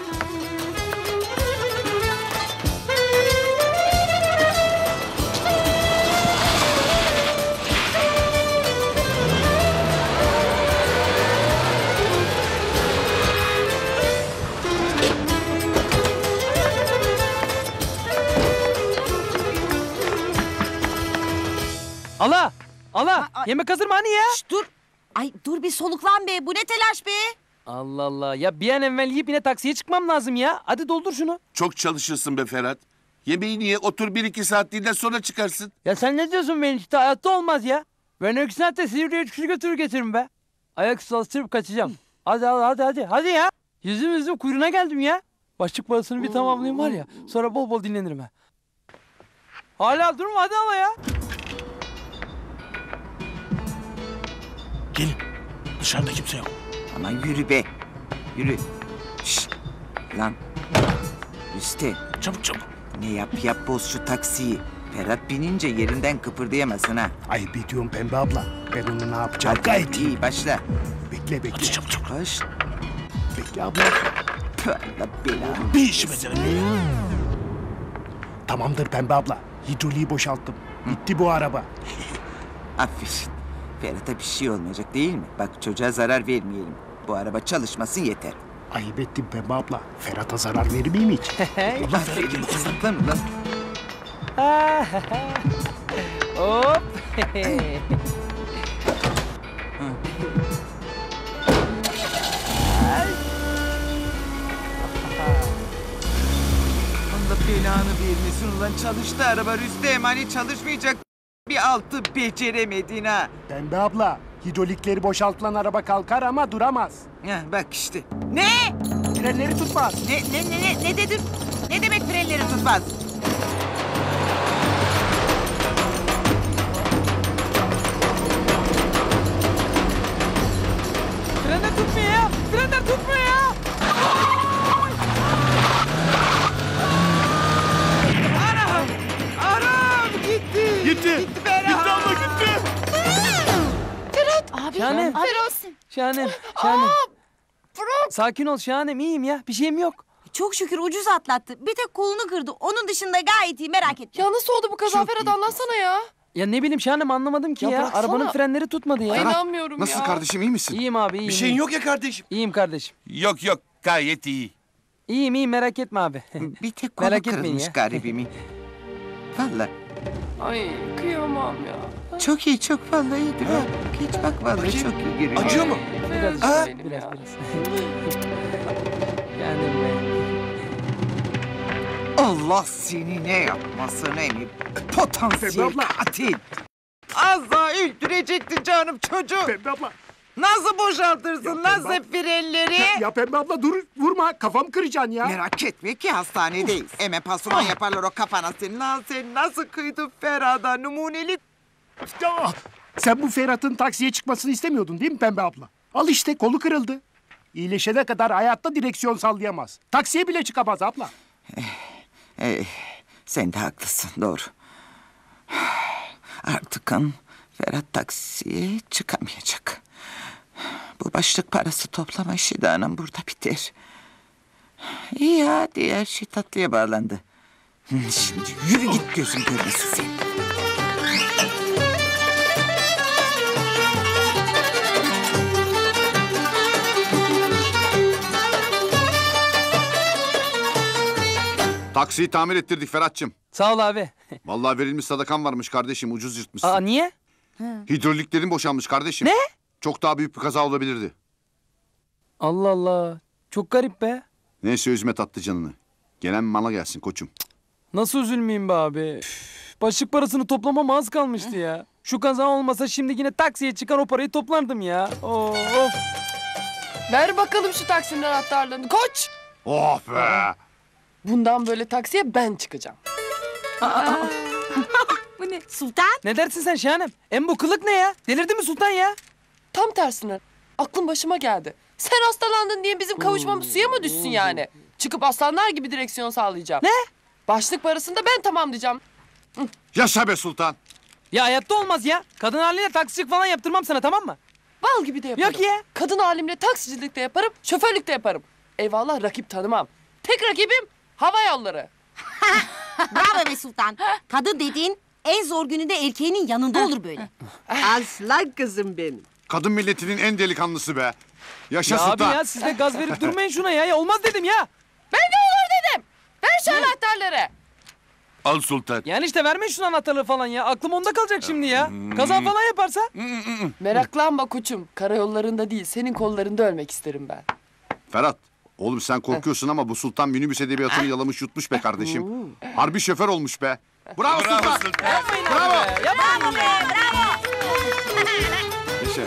Allah! Yemek hazır mı hani ya? Dur. Ay dur bir soluklan be. Bu ne telaş be? Allah Allah. Ya bir an evvel yiyip yine taksiye çıkmam lazım ya. Hadi doldur şunu. Çok çalışırsın be Ferhat. Yemeği niye? Otur 1-2 saatliğinden sonra çıkarsın. Ya sen ne diyorsun benim işte? Hayatta olmaz ya. Ben 2 saatte Silivri'ye 3 kişi götürür getiririm be. Ayaküstü alıştırıp kaçacağım. Hadi ya. Yüzüm kuyruğuna geldim ya. Başlık parasını bir tamamlayayım var ya. Sonra bol bol dinlenirim ha. Hala durma hadi ama ya. Gelin. Dışarıda kimse yok. Aman yürü be. Yürü. Şşt. Lan. Rüstem. Çabuk. Ne yap boz şu taksiyi. Ferhat binince yerinden kıpırdayamazsın ha. Ayıp ediyorum Pembe abla. Ben onu ne yapacağım? Hadi, Gayet iyi başla. Bekle. Hadi çabuk. Koş. Bekle abla. Allah belanı. Bir işi beceremiyorum. Tamamdır Pembe abla. Hidroliği boşalttım. Bitti bu araba. Aferin. Ferhat'a bir şey olmayacak değil mi? Bak çocuğa zarar vermeyelim. Bu araba çalışmasın yeter. Ayıp ettim Pembe abla. Ferhat'a zarar verir miyim hiç? Aferin saklan ulan. Hop. Allah belanı vermesin ulan çalıştı araba Rüstem. Hani çalışmayacak bir altı beceremedin ha. Pembe abla. Hidrolikleri boşaltılan araba kalkar ama duramaz. Bak işte. Ne? Frenleri tutmaz. Ne dedim? Ne demek frenleri tutmaz? Frenler tutmuyor ya. Frenler tutmuyor ya. Anam gitti. Gitti abla gitti. Ferhat. Abi. Şahanem. Ferhat. Şahanem. Sakin ol Şahanem iyiyim ya. Bir şeyim yok. Çok şükür ucuz atlattı. Bir tek kolunu kırdı. Onun dışında gayet iyi merak etme. Ya nasıl oldu bu kaza Ferhat anlatsana ya. Ya ne bileyim Şahanem anlamadım ki ya. bıraksana. Arabanın frenleri tutmadı ya. Ay inanmıyorum Nasıl ya. kardeşim iyi misin? İyiyim abi iyiyim. Bir şeyin yok ya kardeşim. İyiyim kardeşim. Yok gayet iyi. İyiyim merak etme abi. Bir tek kolu Merak etmeyin kırılmış ya. garibimin. Vallahi. Ay kıyamam ya. Çok iyi çok vallahi iyidir ha. Hiç bak vallahi çok iyi görünüyor. Acıyor mu? Biraz Aa. işte, biraz. Canım be. Allah seni ne yapmasın emi potansiyel katil. Az daha öldürecektin canım çocuğu. Pembe abla. Nasıl boşaltırsın nasıl frenleri? Ya Pembe abla dur vurma kafam kıracaksın ya. Merak etme ki hastanedeyiz. Eme pasuman yaparlar o kafana senin. Lan sen nasıl kıydın Ferhat'a numuneli? Ya, sen bu Ferhat'ın taksiye çıkmasını istemiyordun değil mi Pembe abla? Al işte kolu kırıldı. İyileşene kadar hayatta direksiyon sallayamaz. Taksiye bile çıkamaz abla. Sen de haklısın doğru. Artık Ferhat taksiye çıkamayacak. Bu başlık parası toplama işi de anam burada biter. İyi ya, diğer şey tatlıya bağlandı. Şimdi yürü git, gözüm görmesin seni. Taksiyi tamir ettirdik Ferhat'cığım. Sağ ol abi. Vallahi verilmiş sadakan varmış kardeşim, ucuz yırtmışsın. Niye? Hidroliklerin boşanmış kardeşim. Ne? Çok daha büyük bir kaza olabilirdi. Allah Allah. Çok garip be. Neyse üzme tatlı canını. Gelen mala gelsin koçum. Nasıl üzülmeyeyim be abi? Üf, başlık parasını toplamam az kalmıştı ya. Şu kaza olmasa şimdi yine taksiye çıkan o parayı toplardım ya. Of. Ver bakalım şu taksinin anahtarlarını koç. Oh be. Bundan böyle taksiye ben çıkacağım. Bu ne? Sultan? Ne dersin sen Şahanem? Bu kılık ne ya? Delirdi mi Sultan ya? Tam tersine. Aklım başıma geldi. Sen hastalandın diye bizim kavuşmamız suya mı düşsün yani? Çıkıp aslanlar gibi direksiyon sağlayacağım. Ne? Başlık parasını da ben tamamlayacağım. Yaşa be Sultan. Ya hayatta olmaz ya. Kadın haline taksicilik falan yaptırmam sana, tamam mı? Bal gibi de yaparım. Yok ya. Kadın halimle taksicilik de yaparım, şoförlük de yaparım. Eyvallah, rakip tanımam. Tek rakibim hava yolları. Bravo be Sultan. Kadın dediğin en zor gününde erkeğinin yanında olur böyle. Aslan kızım benim. Kadın milletinin en delikanlısı be. Yaşa Ya Sultan. abi ya, siz de gaz verip durmayın şuna ya. Olmaz dedim ya. Ben de olur dedim. Ver şu anahtarları. Al Sultan. Yani işte vermeyin şunu anahtarlığı falan ya. Aklım onda kalacak şimdi ya. Kaza falan yaparsa. Meraklanma koçum. Karayollarında değil, senin kollarında ölmek isterim ben. Ferhat. Oğlum sen korkuyorsun ama bu Sultan minibüs edebiyatını yalamış yutmuş be kardeşim. Harbi şoför olmuş be. Bravo Sultan. Bravo. Bravo be, bravo. Yaşa.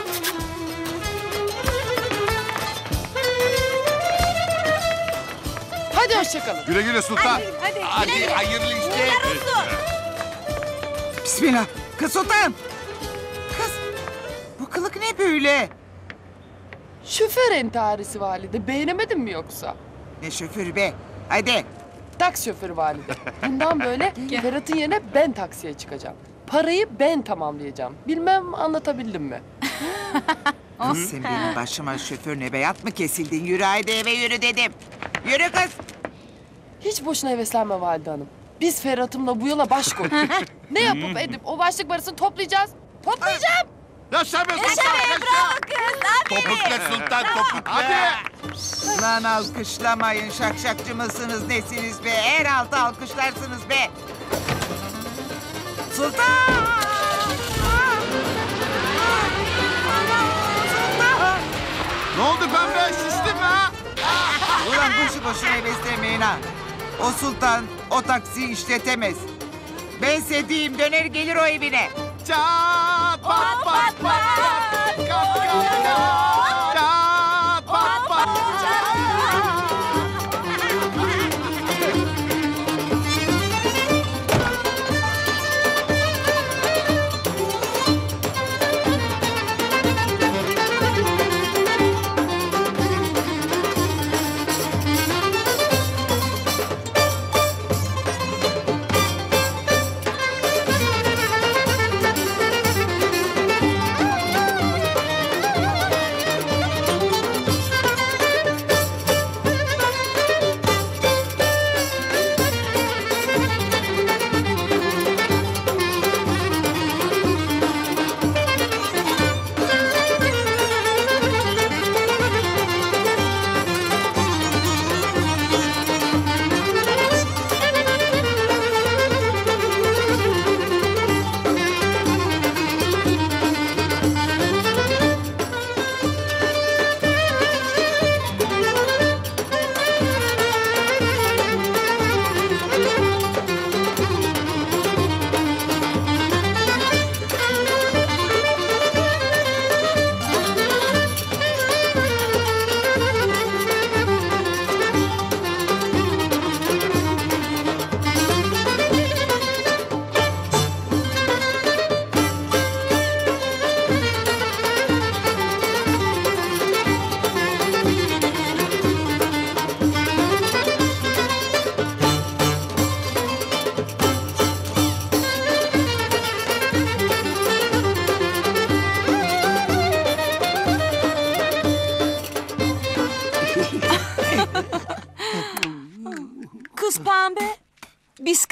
Hadi hoşçakalın. Güle güle Sultan. Hadi hayırlı işler. Bismillah. Kız Sultan. Kız, bu kılık ne böyle? Şoför entarisi valide. Beğenemedin mi yoksa? Ne şoförü be? Hadi. Taksi şoförü valide. Bundan böyle Ferhat'ın yerine ben taksiye çıkacağım. Parayı ben tamamlayacağım. Bilmem anlatabildim mi? Sen benim başıma şoför nebeyat mı kesildin? Yürü haydi eve yürü dedim. Yürü kız. Hiç boşuna heveslenme valide hanım. Biz Ferhat'ımla bu yola baş koyduk. Ne yapıp edip o başlık parasını toplayacağız. Toplayacağım. Yaşa be Sultan. Yaşa be, bravo kız. Aferin. Topukla Sultan topukla. Hadi. Lan alkışlamayın, şakşakçı mısınız nesiniz be? Her altı alkışlarsınız be. Sultan! Ne oldu pembe? Şiştin mi ha? Ulan boşu boşuna heveslemeyin ha. O Sultan o taksiyi işletemez. Ben sediyim, döner gelir o evine. Çat pat pat pat. Kap kap kap. Çat pat pat.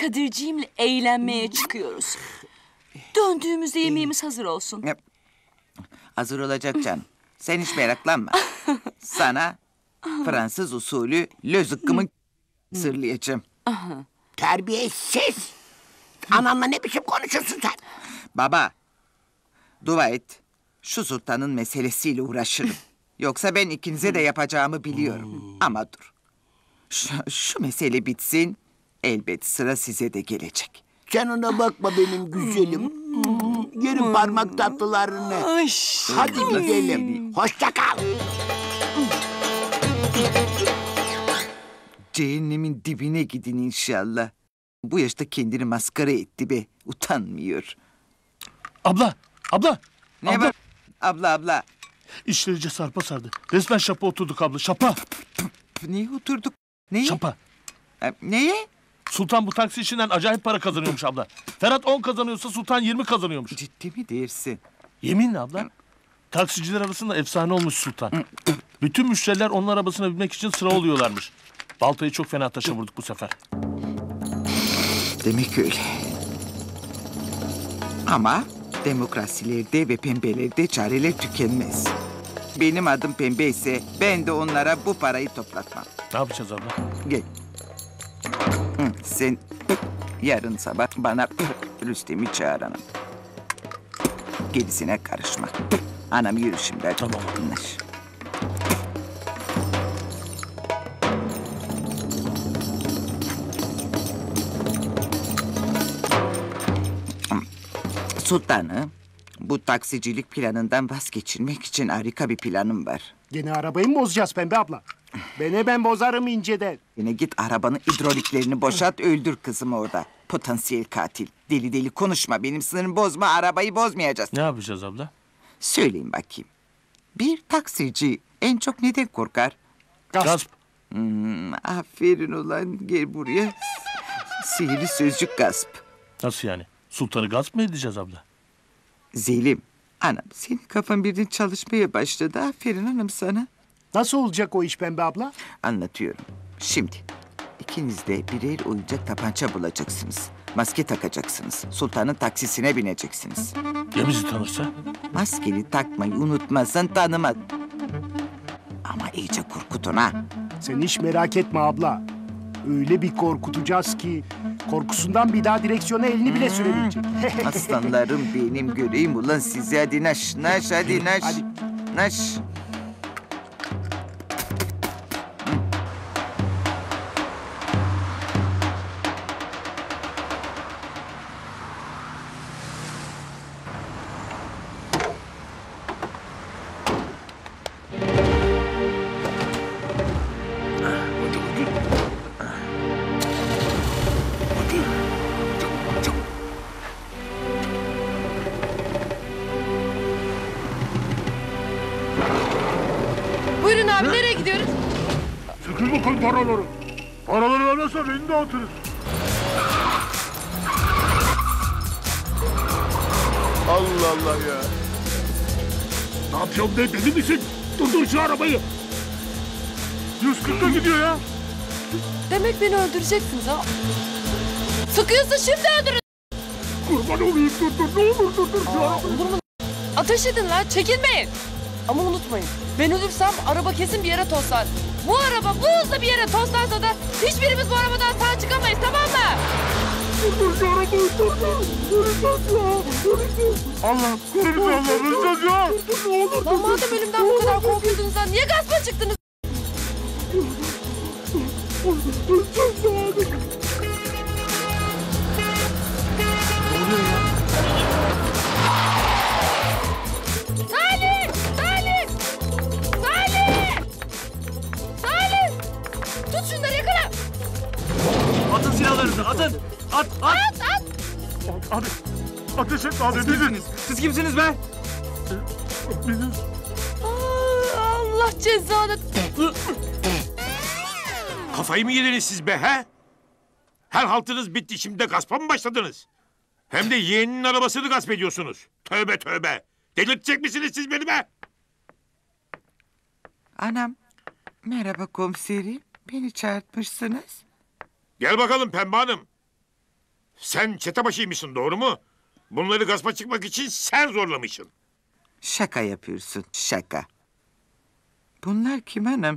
Kadirciğimle eğlenmeye çıkıyoruz. Döndüğümüzde yemeğimiz hazır olsun. Hazır olacak canım. Sen hiç meraklanma. Sana Fransız usulü lözıkkımı sırlayacağım. Terbiyesiz. Ananla ne biçim konuşuyorsun sen? Baba, dua et. Şu sultanın meselesiyle uğraşırım. Yoksa ben ikinize de yapacağımı biliyorum. Ama dur. Şu mesele bitsin. Elbet sıra size de gelecek. Sen ona bakma benim güzelim. Yerim parmak tatlılarını. Hadi gidelim. Hoşça kal. Cehennemin dibine gidin inşallah. Bu yaşta kendini maskara etti be. Utanmıyor. Abla. Ne var? Abla. İşleri sarpa sardı. Resmen şapa oturduk abla, şapa. Niye oturduk? Neye? Şapa. Neye? Sultan bu taksi işinden acayip para kazanıyormuş abla. Ferhat 10 kazanıyorsa Sultan 20 kazanıyormuş. Ciddi mi dersin? Yeminle abla. Taksiciler arasında efsane olmuş Sultan. Bütün müşteriler onun arabasına binmek için sıra oluyorlarmış. Baltayı çok fena taşa vurduk bu sefer. Demek öyle. Ama demokrasilerde ve pembelerde çareler tükenmez. Benim adım Pembe ise ben de onlara bu parayı toplatmam. Ne yapacağız abla? Gel. Sen yarın sabah bana Rüstem'i çağır anam. Gerisine karışma. Anam yürü şimdi hadi. Tamam. Anlaş. Sultanı bu taksicilik planından vazgeçirmek için harika bir planım var. Gene arabayı mı bozacağız Pembe abla? Ben bozarım inceden. Yine git arabanın hidroliklerini boşalt, öldür kızımı orada. Potansiyel katil. Deli deli konuşma, benim sınırımı bozma, arabayı bozmayacağız. Ne yapacağız abla? Söyleyin bakayım. Bir taksici en çok neden korkar? Gasp. Aferin ulan, gel buraya. Sihirli sözcük gasp. Nasıl yani? Sultanı gasp mı edeceğiz abla? Zelim, anam senin kafan birden çalışmaya başladı. Aferin anam sana. Nasıl olacak o iş Pembe abla? Anlatıyorum. Şimdi ikiniz de birer oyuncak tabanca bulacaksınız. Maske takacaksınız. Sultanın taksisine bineceksiniz. Ya bizi tanırsa? Maskeni takmayı unutmazsan tanımaz. Ama iyice korkutun ha. Sen hiç merak etme abla. Öyle bir korkutacağız ki korkusundan bir daha direksiyona elini bile süremeyecek. Aslanlarım benim, göreyim ulan sizi. Hadi naş hadi naş. Hadi. Naş. Buyurun abi, nereye gidiyoruz? Sıkır bakalım paraları. Paraları vermezsen beni dağıtırız. Allah Allah ya. Ne yapıyorsun be, deli misin? Durdur şu arabayı. 140'a gidiyor ya. Demek beni öldüreceksiniz ha. Sıkıyorsa şimdi öldürün. Kurban olayım, dur. Ne olur dur şu arabayı. Olur mu? Ateş edin lan, çekinmeyin. Ama unutmayın, ben ölürsem araba kesin bir yere toslar. Bu araba bu hızla bir yere toslarsa da hiçbirimiz bu arabadan sağ çıkamayız, tamam mı? Dur şu arabayı, dur. Öleceğiz ya. Allah, koru bizi Allah, öleceğiz ya. Ne olur. Lan madem ölümden bu kadar korkuyordunuz lan, niye gaspa çıktınız? Öleceğiz ya. Ne oluyor ya? Salih! Tut şunları, yakala! Atın silahlarınızı, atın! At! Abi, ateş etme abi, biziz. Siz kimsiniz be? Biziz. Allah cezanı... Kafayı mı yediniz siz be he? Her haltınız bitti, şimdi de gaspa mı başladınız? Hem de yeğeninin arabasını gasp ediyorsunuz. Tövbe tövbe. Delirtecek misiniz siz beni be? Anam, merhaba komiserim. Beni çağırtmışsınız. Gel bakalım Pembe Hanım. Sen çete başıymışsın, doğru mu? Bunları gaspa çıkmak için sen zorlamışsın. Şaka yapıyorsun, şaka. Bunlar kim hanım?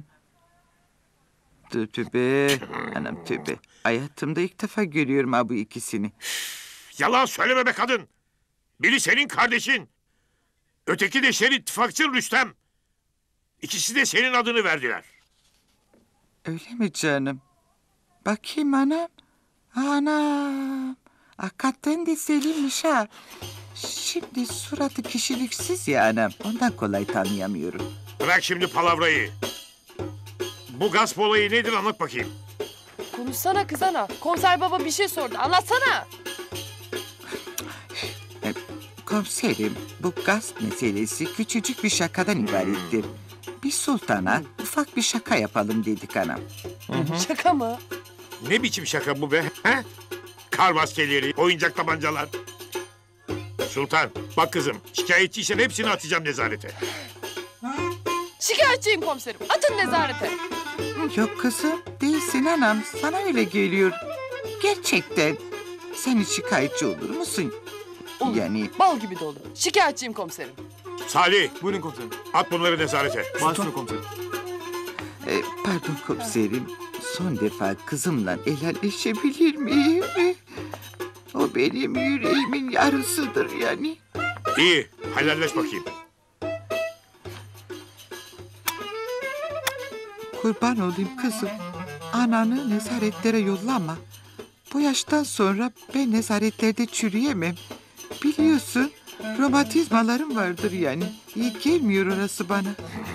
Tövbe, anam tövbe. Hayatımda ilk defa görüyorum ha bu ikisini. Yalan söyleme be kadın. Biri senin kardeşin. Öteki de senin ittifakçın Rüstem. İkisi de senin adını verdiler. Öyle mi canım? Bakayım anam. Anam. Hakikaten de Selim'miş ha. Şimdi suratı kişiliksiz ya anam. Ondan kolay tanıyamıyorum. Bırak şimdi palavrayı. Bu gasp olayı nedir, anlat bakayım. Konuşsana kız ana. Komiser baba bir şey sordu. Anlatsana. Komiserim, bu gasp meselesi küçücük bir şakadan ibarettir. Bir sultana ufak bir şaka yapalım dedik anam. Şaka mı? Ne biçim şaka bu be? He? Kar maskeleri, oyuncak tabancalar. Sultan, bak kızım, şikayetçiysen hepsini atacağım nezarete. Şikayetçiyim komiserim. Atın nezarete. Yok kızım, değilsin anam. Sana öyle geliyor. Gerçekten. Sen hiç şikayetçi olur musun? Olur. Yani... Bal gibi de olur. Şikayetçiyim komiserim. Salih. Buyurun komiserim. At bunları nezarete. Başüstüne komiserim. Pardon komiserim. Son defa kızımla helalleşebilir miyim? O benim yüreğimin yarısıdır yani. İyi, helalleş bakayım. Kurban olayım kızım. Ananı nezaretlere yollama. Bu yaştan sonra ben nezaretlerde çürüyemem. Biliyorsun romatizmalarım vardır yani. İyi gelmiyor orası bana.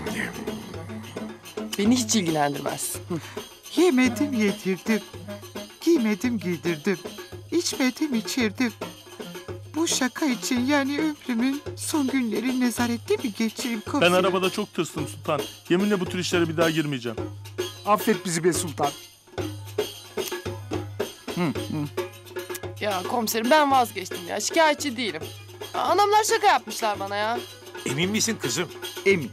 Beni hiç ilgilendirmez. Yemedim yedirdim. Giymedim giydirdim. İçmedim içirdim. Bu şaka için yani ömrümün son günleri nezarette mi geçireyim Ben komiserim? arabada çok tırstım sultan. Yeminle bu tür işlere bir daha girmeyeceğim. Affet bizi be sultan. Ya komiserim ben vazgeçtim ya. Şikayetçi değilim. Anamlar şaka yapmışlar bana ya. Emin misin kızım? Emin.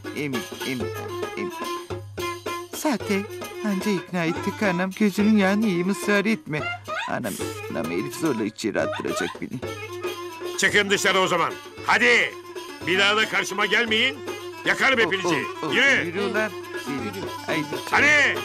Zaten anca ikna ettik anam. Gözünün yağını yiyeyim, ısrar etme. Anam herif zorla içeri attıracak beni. Çıkın dışarı o zaman. Hadi. Bir daha da karşıma gelmeyin. Yakarım hepinizi. Yürü. Yürü ulan. Yürü. Haydi. Hadi.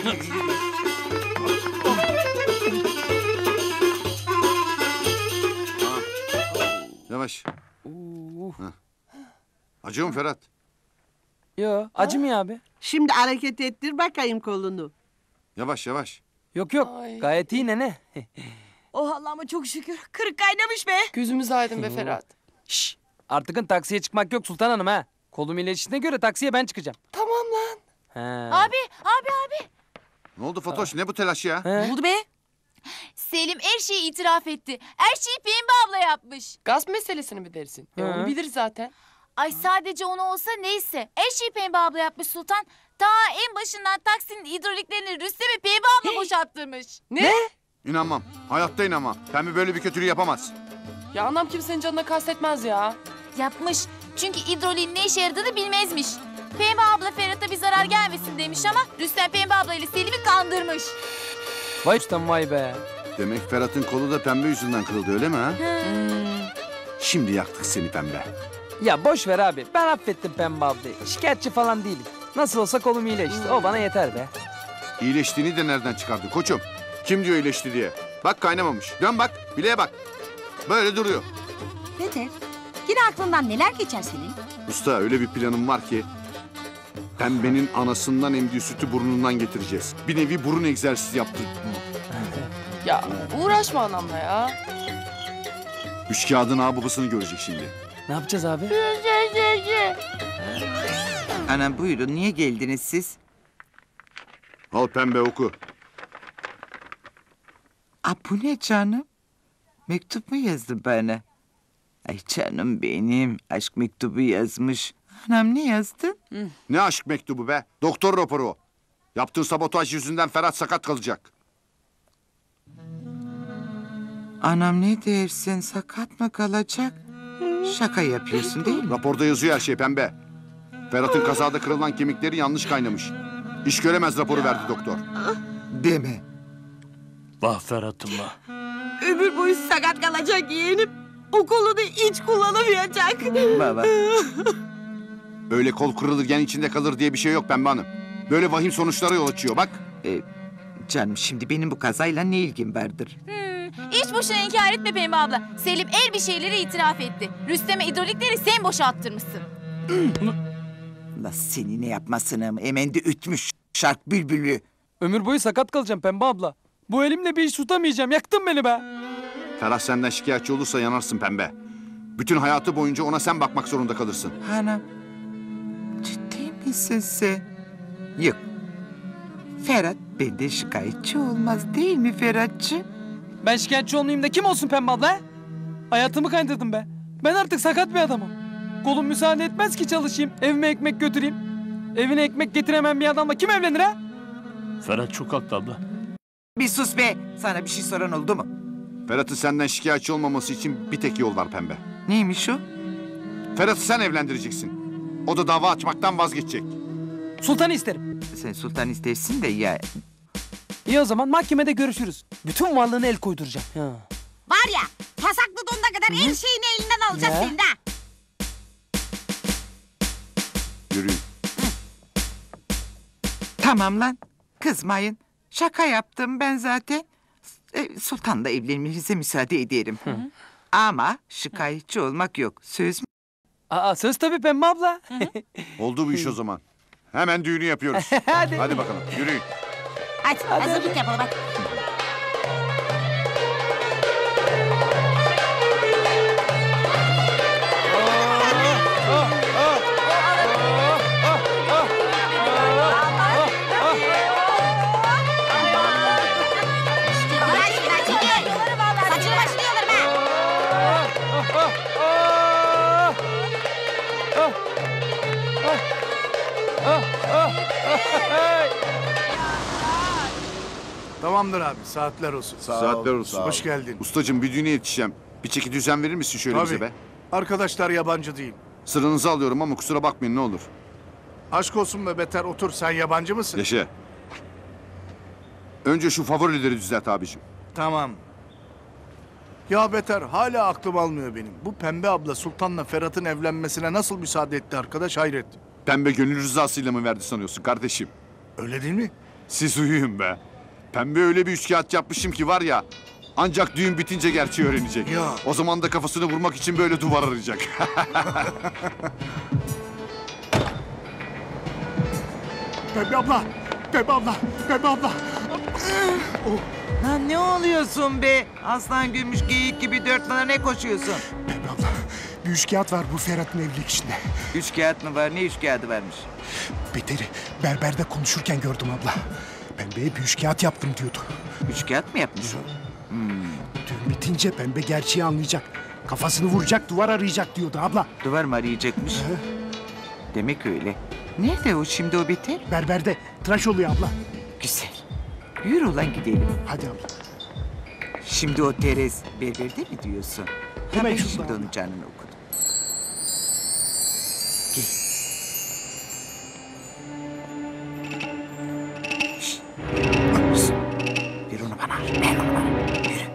Yavaş. Heh. Acıyor mu Ferhat? Yo, acımıyor abi. Şimdi hareket ettir bakayım kolunu. Yavaş yavaş. Yok gayet iyi nene. Oh Allah'ıma çok şükür. Kırık kaynamış be. Gözümüz aydın be Ferhat. Şşş, artıkın taksiye çıkmak yok Sultan Hanım ha. Kolum iyileştiğine göre taksiye ben çıkacağım. Tamam lan. He. Abi. Ne oldu Fatoş? Ne bu telaş ya? Ne oldu be? Selim her şeyi itiraf etti. Her şeyi Pembe abla yapmış. Gasp meselesini mi dersin? Onu bilir zaten. Ay sadece onu olsa neyse. Her şeyi Pembe abla yapmış Sultan. Ta en başından taksinin hidroliklerini Rüstem'e Pembe abla boşalttırmış. Ne? İnanmam. Hayatta inanmam. Pembe böyle bir kötülüğü yapamaz. Ya anam kimsenin canına kastetmez ya. Yapmış. Çünkü hidroliğin ne işe yaradığını bilmezmiş. Pembe abla Ferhat'a bir zarar gelmesin demiş ama Rüstem Pembe abla ile Selim'i kandırmış. Vay ustam vay be. Demek Ferhat'ın kolu da pembe yüzünden kırıldı öyle mi ha? Şimdi yaktık seni pembe. Ya boş ver abi. Ben affettim Pembe ablayı. Şikayetçi falan değilim. Nasıl olsa kolum iyileşti. O bana yeter be. İyileştiğini de nereden çıkardın koçum? Kim diyor iyileşti diye? Bak kaynamamış. Dön bak, bileğe bak. Böyle duruyor. Peter, yine aklından neler geçer senin? Usta öyle bir planım var ki... Pembenin anasından emdiği sütü burnundan getireceğiz. Bir nevi burun egzersizi yaptım. Ya uğraşma anamla ya. Üç kağıdın babasını görecek şimdi. Ne yapacağız abi? Anam buyurun, niye geldiniz siz? Al pembe oku. Bu ne canım? Mektup mu yazdı bana? Ay canım benim, aşk mektubu yazmış. Anam ne yazdın? Ne aşk mektubu be? Doktor raporu o. Yaptığın sabotaj yüzünden Ferhat sakat kalacak. Anam ne dersin, sakat mı kalacak? Şaka yapıyorsun değil mi? Raporda yazıyor her şey pembe. Ferhat'ın kazada kırılan kemikleri yanlış kaynamış. İş göremez raporu verdi doktor. Deme. Vah Ferhat'ım vah. ömür boyu sakat kalacak yeğenim. Okulunu hiç kullanamayacak. Baba. Öyle kol kırılırken içinde kalır diye bir şey yok Pembe Hanım. Böyle vahim sonuçlara yol açıyor bak. Canım şimdi benim bu kazayla ne ilgim vardır? Hiç boşuna inkar etme Pembe abla. Selim bir şeyleri itiraf etti. Rüstem'e hidrolikleri sen boşalttırmışsın. La seni ne yapmasını hemen de ütmüş şark bülbülü. Ömür boyu sakat kalacağım Pembe abla. Bu elimle bir iş tutamayacağım. Yaktın beni be. Ferhat senden şikayetçi olursa yanarsın Pembe. Bütün hayatı boyunca ona sen bakmak zorunda kalırsın. Hanım. Ciddi misin sen? Yok. Ferhat benden şikayetçi olmaz değil mi Ferhatçı? Ben şikayetçi olmayayım da kim olsun Pembe abla? Hayatımı kaydırdım be. Ben artık sakat bir adamım. Kolum müsaade etmez ki çalışayım. Evime ekmek götüreyim. Evine ekmek getiremem bir adamla kim evlenir ha? Ferhat çok haklı abla. Bir sus be. Sana bir şey soran oldu mu? Ferhat'ın senden şikayetçi olmaması için bir tek yol var Pembe. Neymiş o? Ferhat'ı sen evlendireceksin. O da dava açmaktan vazgeçecek. Sultan'ı isterim. Sen sultan istersin de ya. İyi o zaman mahkemede görüşürüz. Bütün varlığını el koyduracağım. Ha. Var ya pasaklı donuna kadar her şeyini elinden alacağız Ne? senin ha. Yürüyün. Tamam lan. Kızmayın. Şaka yaptım ben zaten. Sultan'la evlenmenize müsaade ederim. Ama şikayetçi olmak yok. Söz mü? Aa, söz tabii Pembe abla. Oldu bu iş o zaman. Hemen düğünü yapıyoruz. Hadi. Hadi bakalım yürüyün. Hadi hazırlık yapalım bak. Saçını başını yolarım Tamamdır abi saatler olsun. Saatler olsun. Hoş geldin. Ustacığım bir düğüne yetişeceğim. Bir çeki düzen verir misin şöyle bize Tabii. be? Arkadaşlar yabancı değil. Sırrınızı alıyorum ama kusura bakmayın ne olur. Aşk olsun be beter otur sen yabancı mısın? Yaşa. Önce şu favorileri düzelt abicim. Tamam. Ya beter hala aklım almıyor benim. Bu Pembe abla Sultan'la Ferhat'ın evlenmesine nasıl müsaade etti arkadaş hayret. Pembe gönül rızasıyla mı verdi sanıyorsun kardeşim? Öyle değil mi? Siz uyuyun be. Pembe öyle bir üçkağıt yapmışım ki var ya... Ancak düğün bitince gerçeği öğrenecek. Ya. O zaman da kafasını vurmak için böyle duvar arayacak. Pembe abla! Pembe abla! Pembe abla! Lan ne oluyorsun be? Aslan gümüş geyik gibi dört nala ne koşuyorsun? Pembe abla bir üçkağıt var bu Ferhat'ın evlilik işinde. Üç kağıt mı var? Ne üç kağıdı varmış? Beter'i berberde konuşurken gördüm abla. Pembe'ye bir üçkağıt yaptım diyordu. Üç kağıt mı yapmış? Düğün bitince Pembe gerçeği anlayacak. Kafasını vuracak, duvar arayacak diyordu abla. Duvar mı arayacakmış? Demek öyle. Nerede o şimdi o Beter? Berberde tıraş oluyor abla. Güzel. Yürü ulan gidelim. Hadi abla. Şimdi o Terez berberde mi diyorsun? Hemen Ben şurada şimdi abla. onun canını okudum. Gel. Şşt. Şşt. Ver onu bana. Ver onu bana. Yürü.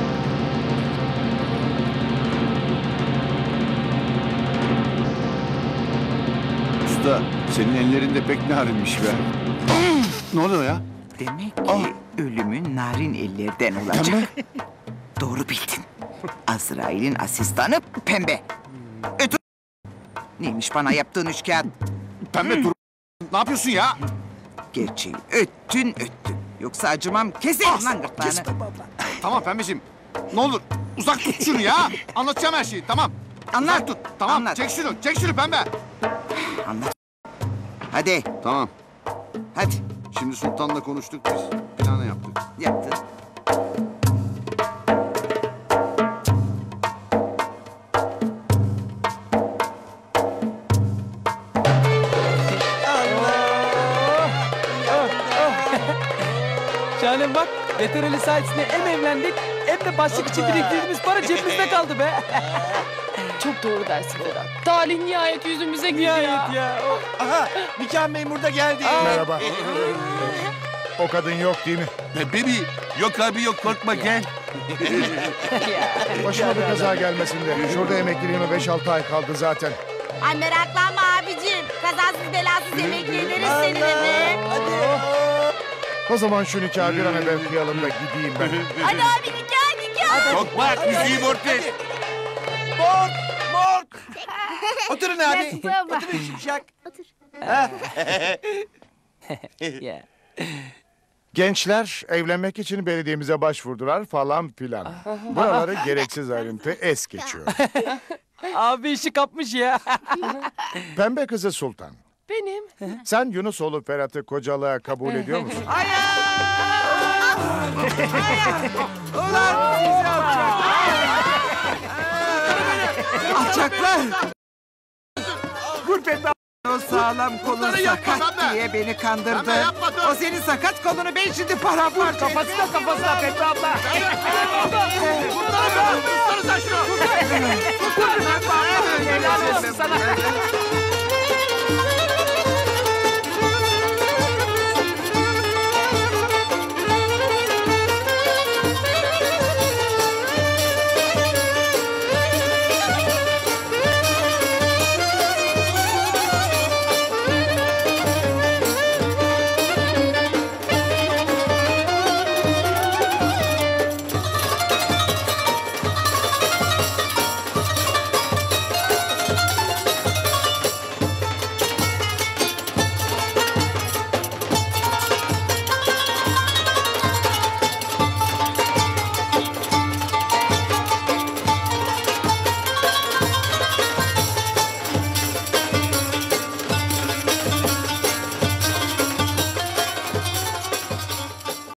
Usta senin ellerinde pek narinmiş be. Ne oluyor ya? Demek ki ölümün narin ellerden olacak. Doğru bildin. Azrail'in asistanı Pembe. Ötür. Neymiş bana yaptığın üç kağıt? Pembe dur. Ne yapıyorsun ya? Gerçeği öttün. Yoksa acımam keserim lan gırtlağını. Tamam Pembeciğim. Ne olur uzak tut şunu ya. Anlatacağım her şeyi tamam. Anlat. Uzak tut. Tamam Anlat. çek şunu Pembe. Anlat. Hadi. Tamam. Hadi. Şimdi Sultan'la konuştuk biz. Planı yaptık. Yaptın. Şahanem bak. Beter Ali sayesinde hem evlendik hem de başlık için biriktirdiğimiz para cebimizde kaldı be. Çok doğru dersin Ferhat. Talih nihayet yüzümüze güldü Nihayet ya. Aha nikah memuru da geldi. Merhaba. O kadın yok değil mi? Pembe mi? Yok abi yok korkma gel. Başıma bir kaza gelmesin de. Şurada emekliliğime 5-6 ay kaldı zaten. Ay meraklanma abicim. Kazasız belasız emekli ederiz seni de. O zaman şu nikahı bir an evvel kıyalım da gideyim ben. Hadi abi nikah. Sokma müziği Mortis. Mort. Oturun abi. Oturun Şimşak. Otur. Gençler evlenmek için belediyemize başvurdular falan filan. Buraları gereksiz ayrıntı es geçiyor. Abi işi kapmış ya. Pembe kızı Sultan. Benim. Sen Yunusoğlu Ferhat'ı kocalığa kabul ediyor musun? Ulan sizi alçaklar! Vur Pembe o sağlam kolun sakat diye beni kandırdı. O senin sakat kolunu ben şimdi paramparça Kafasına Pembe abla. Bunları sen şunu. Helal olsun sana.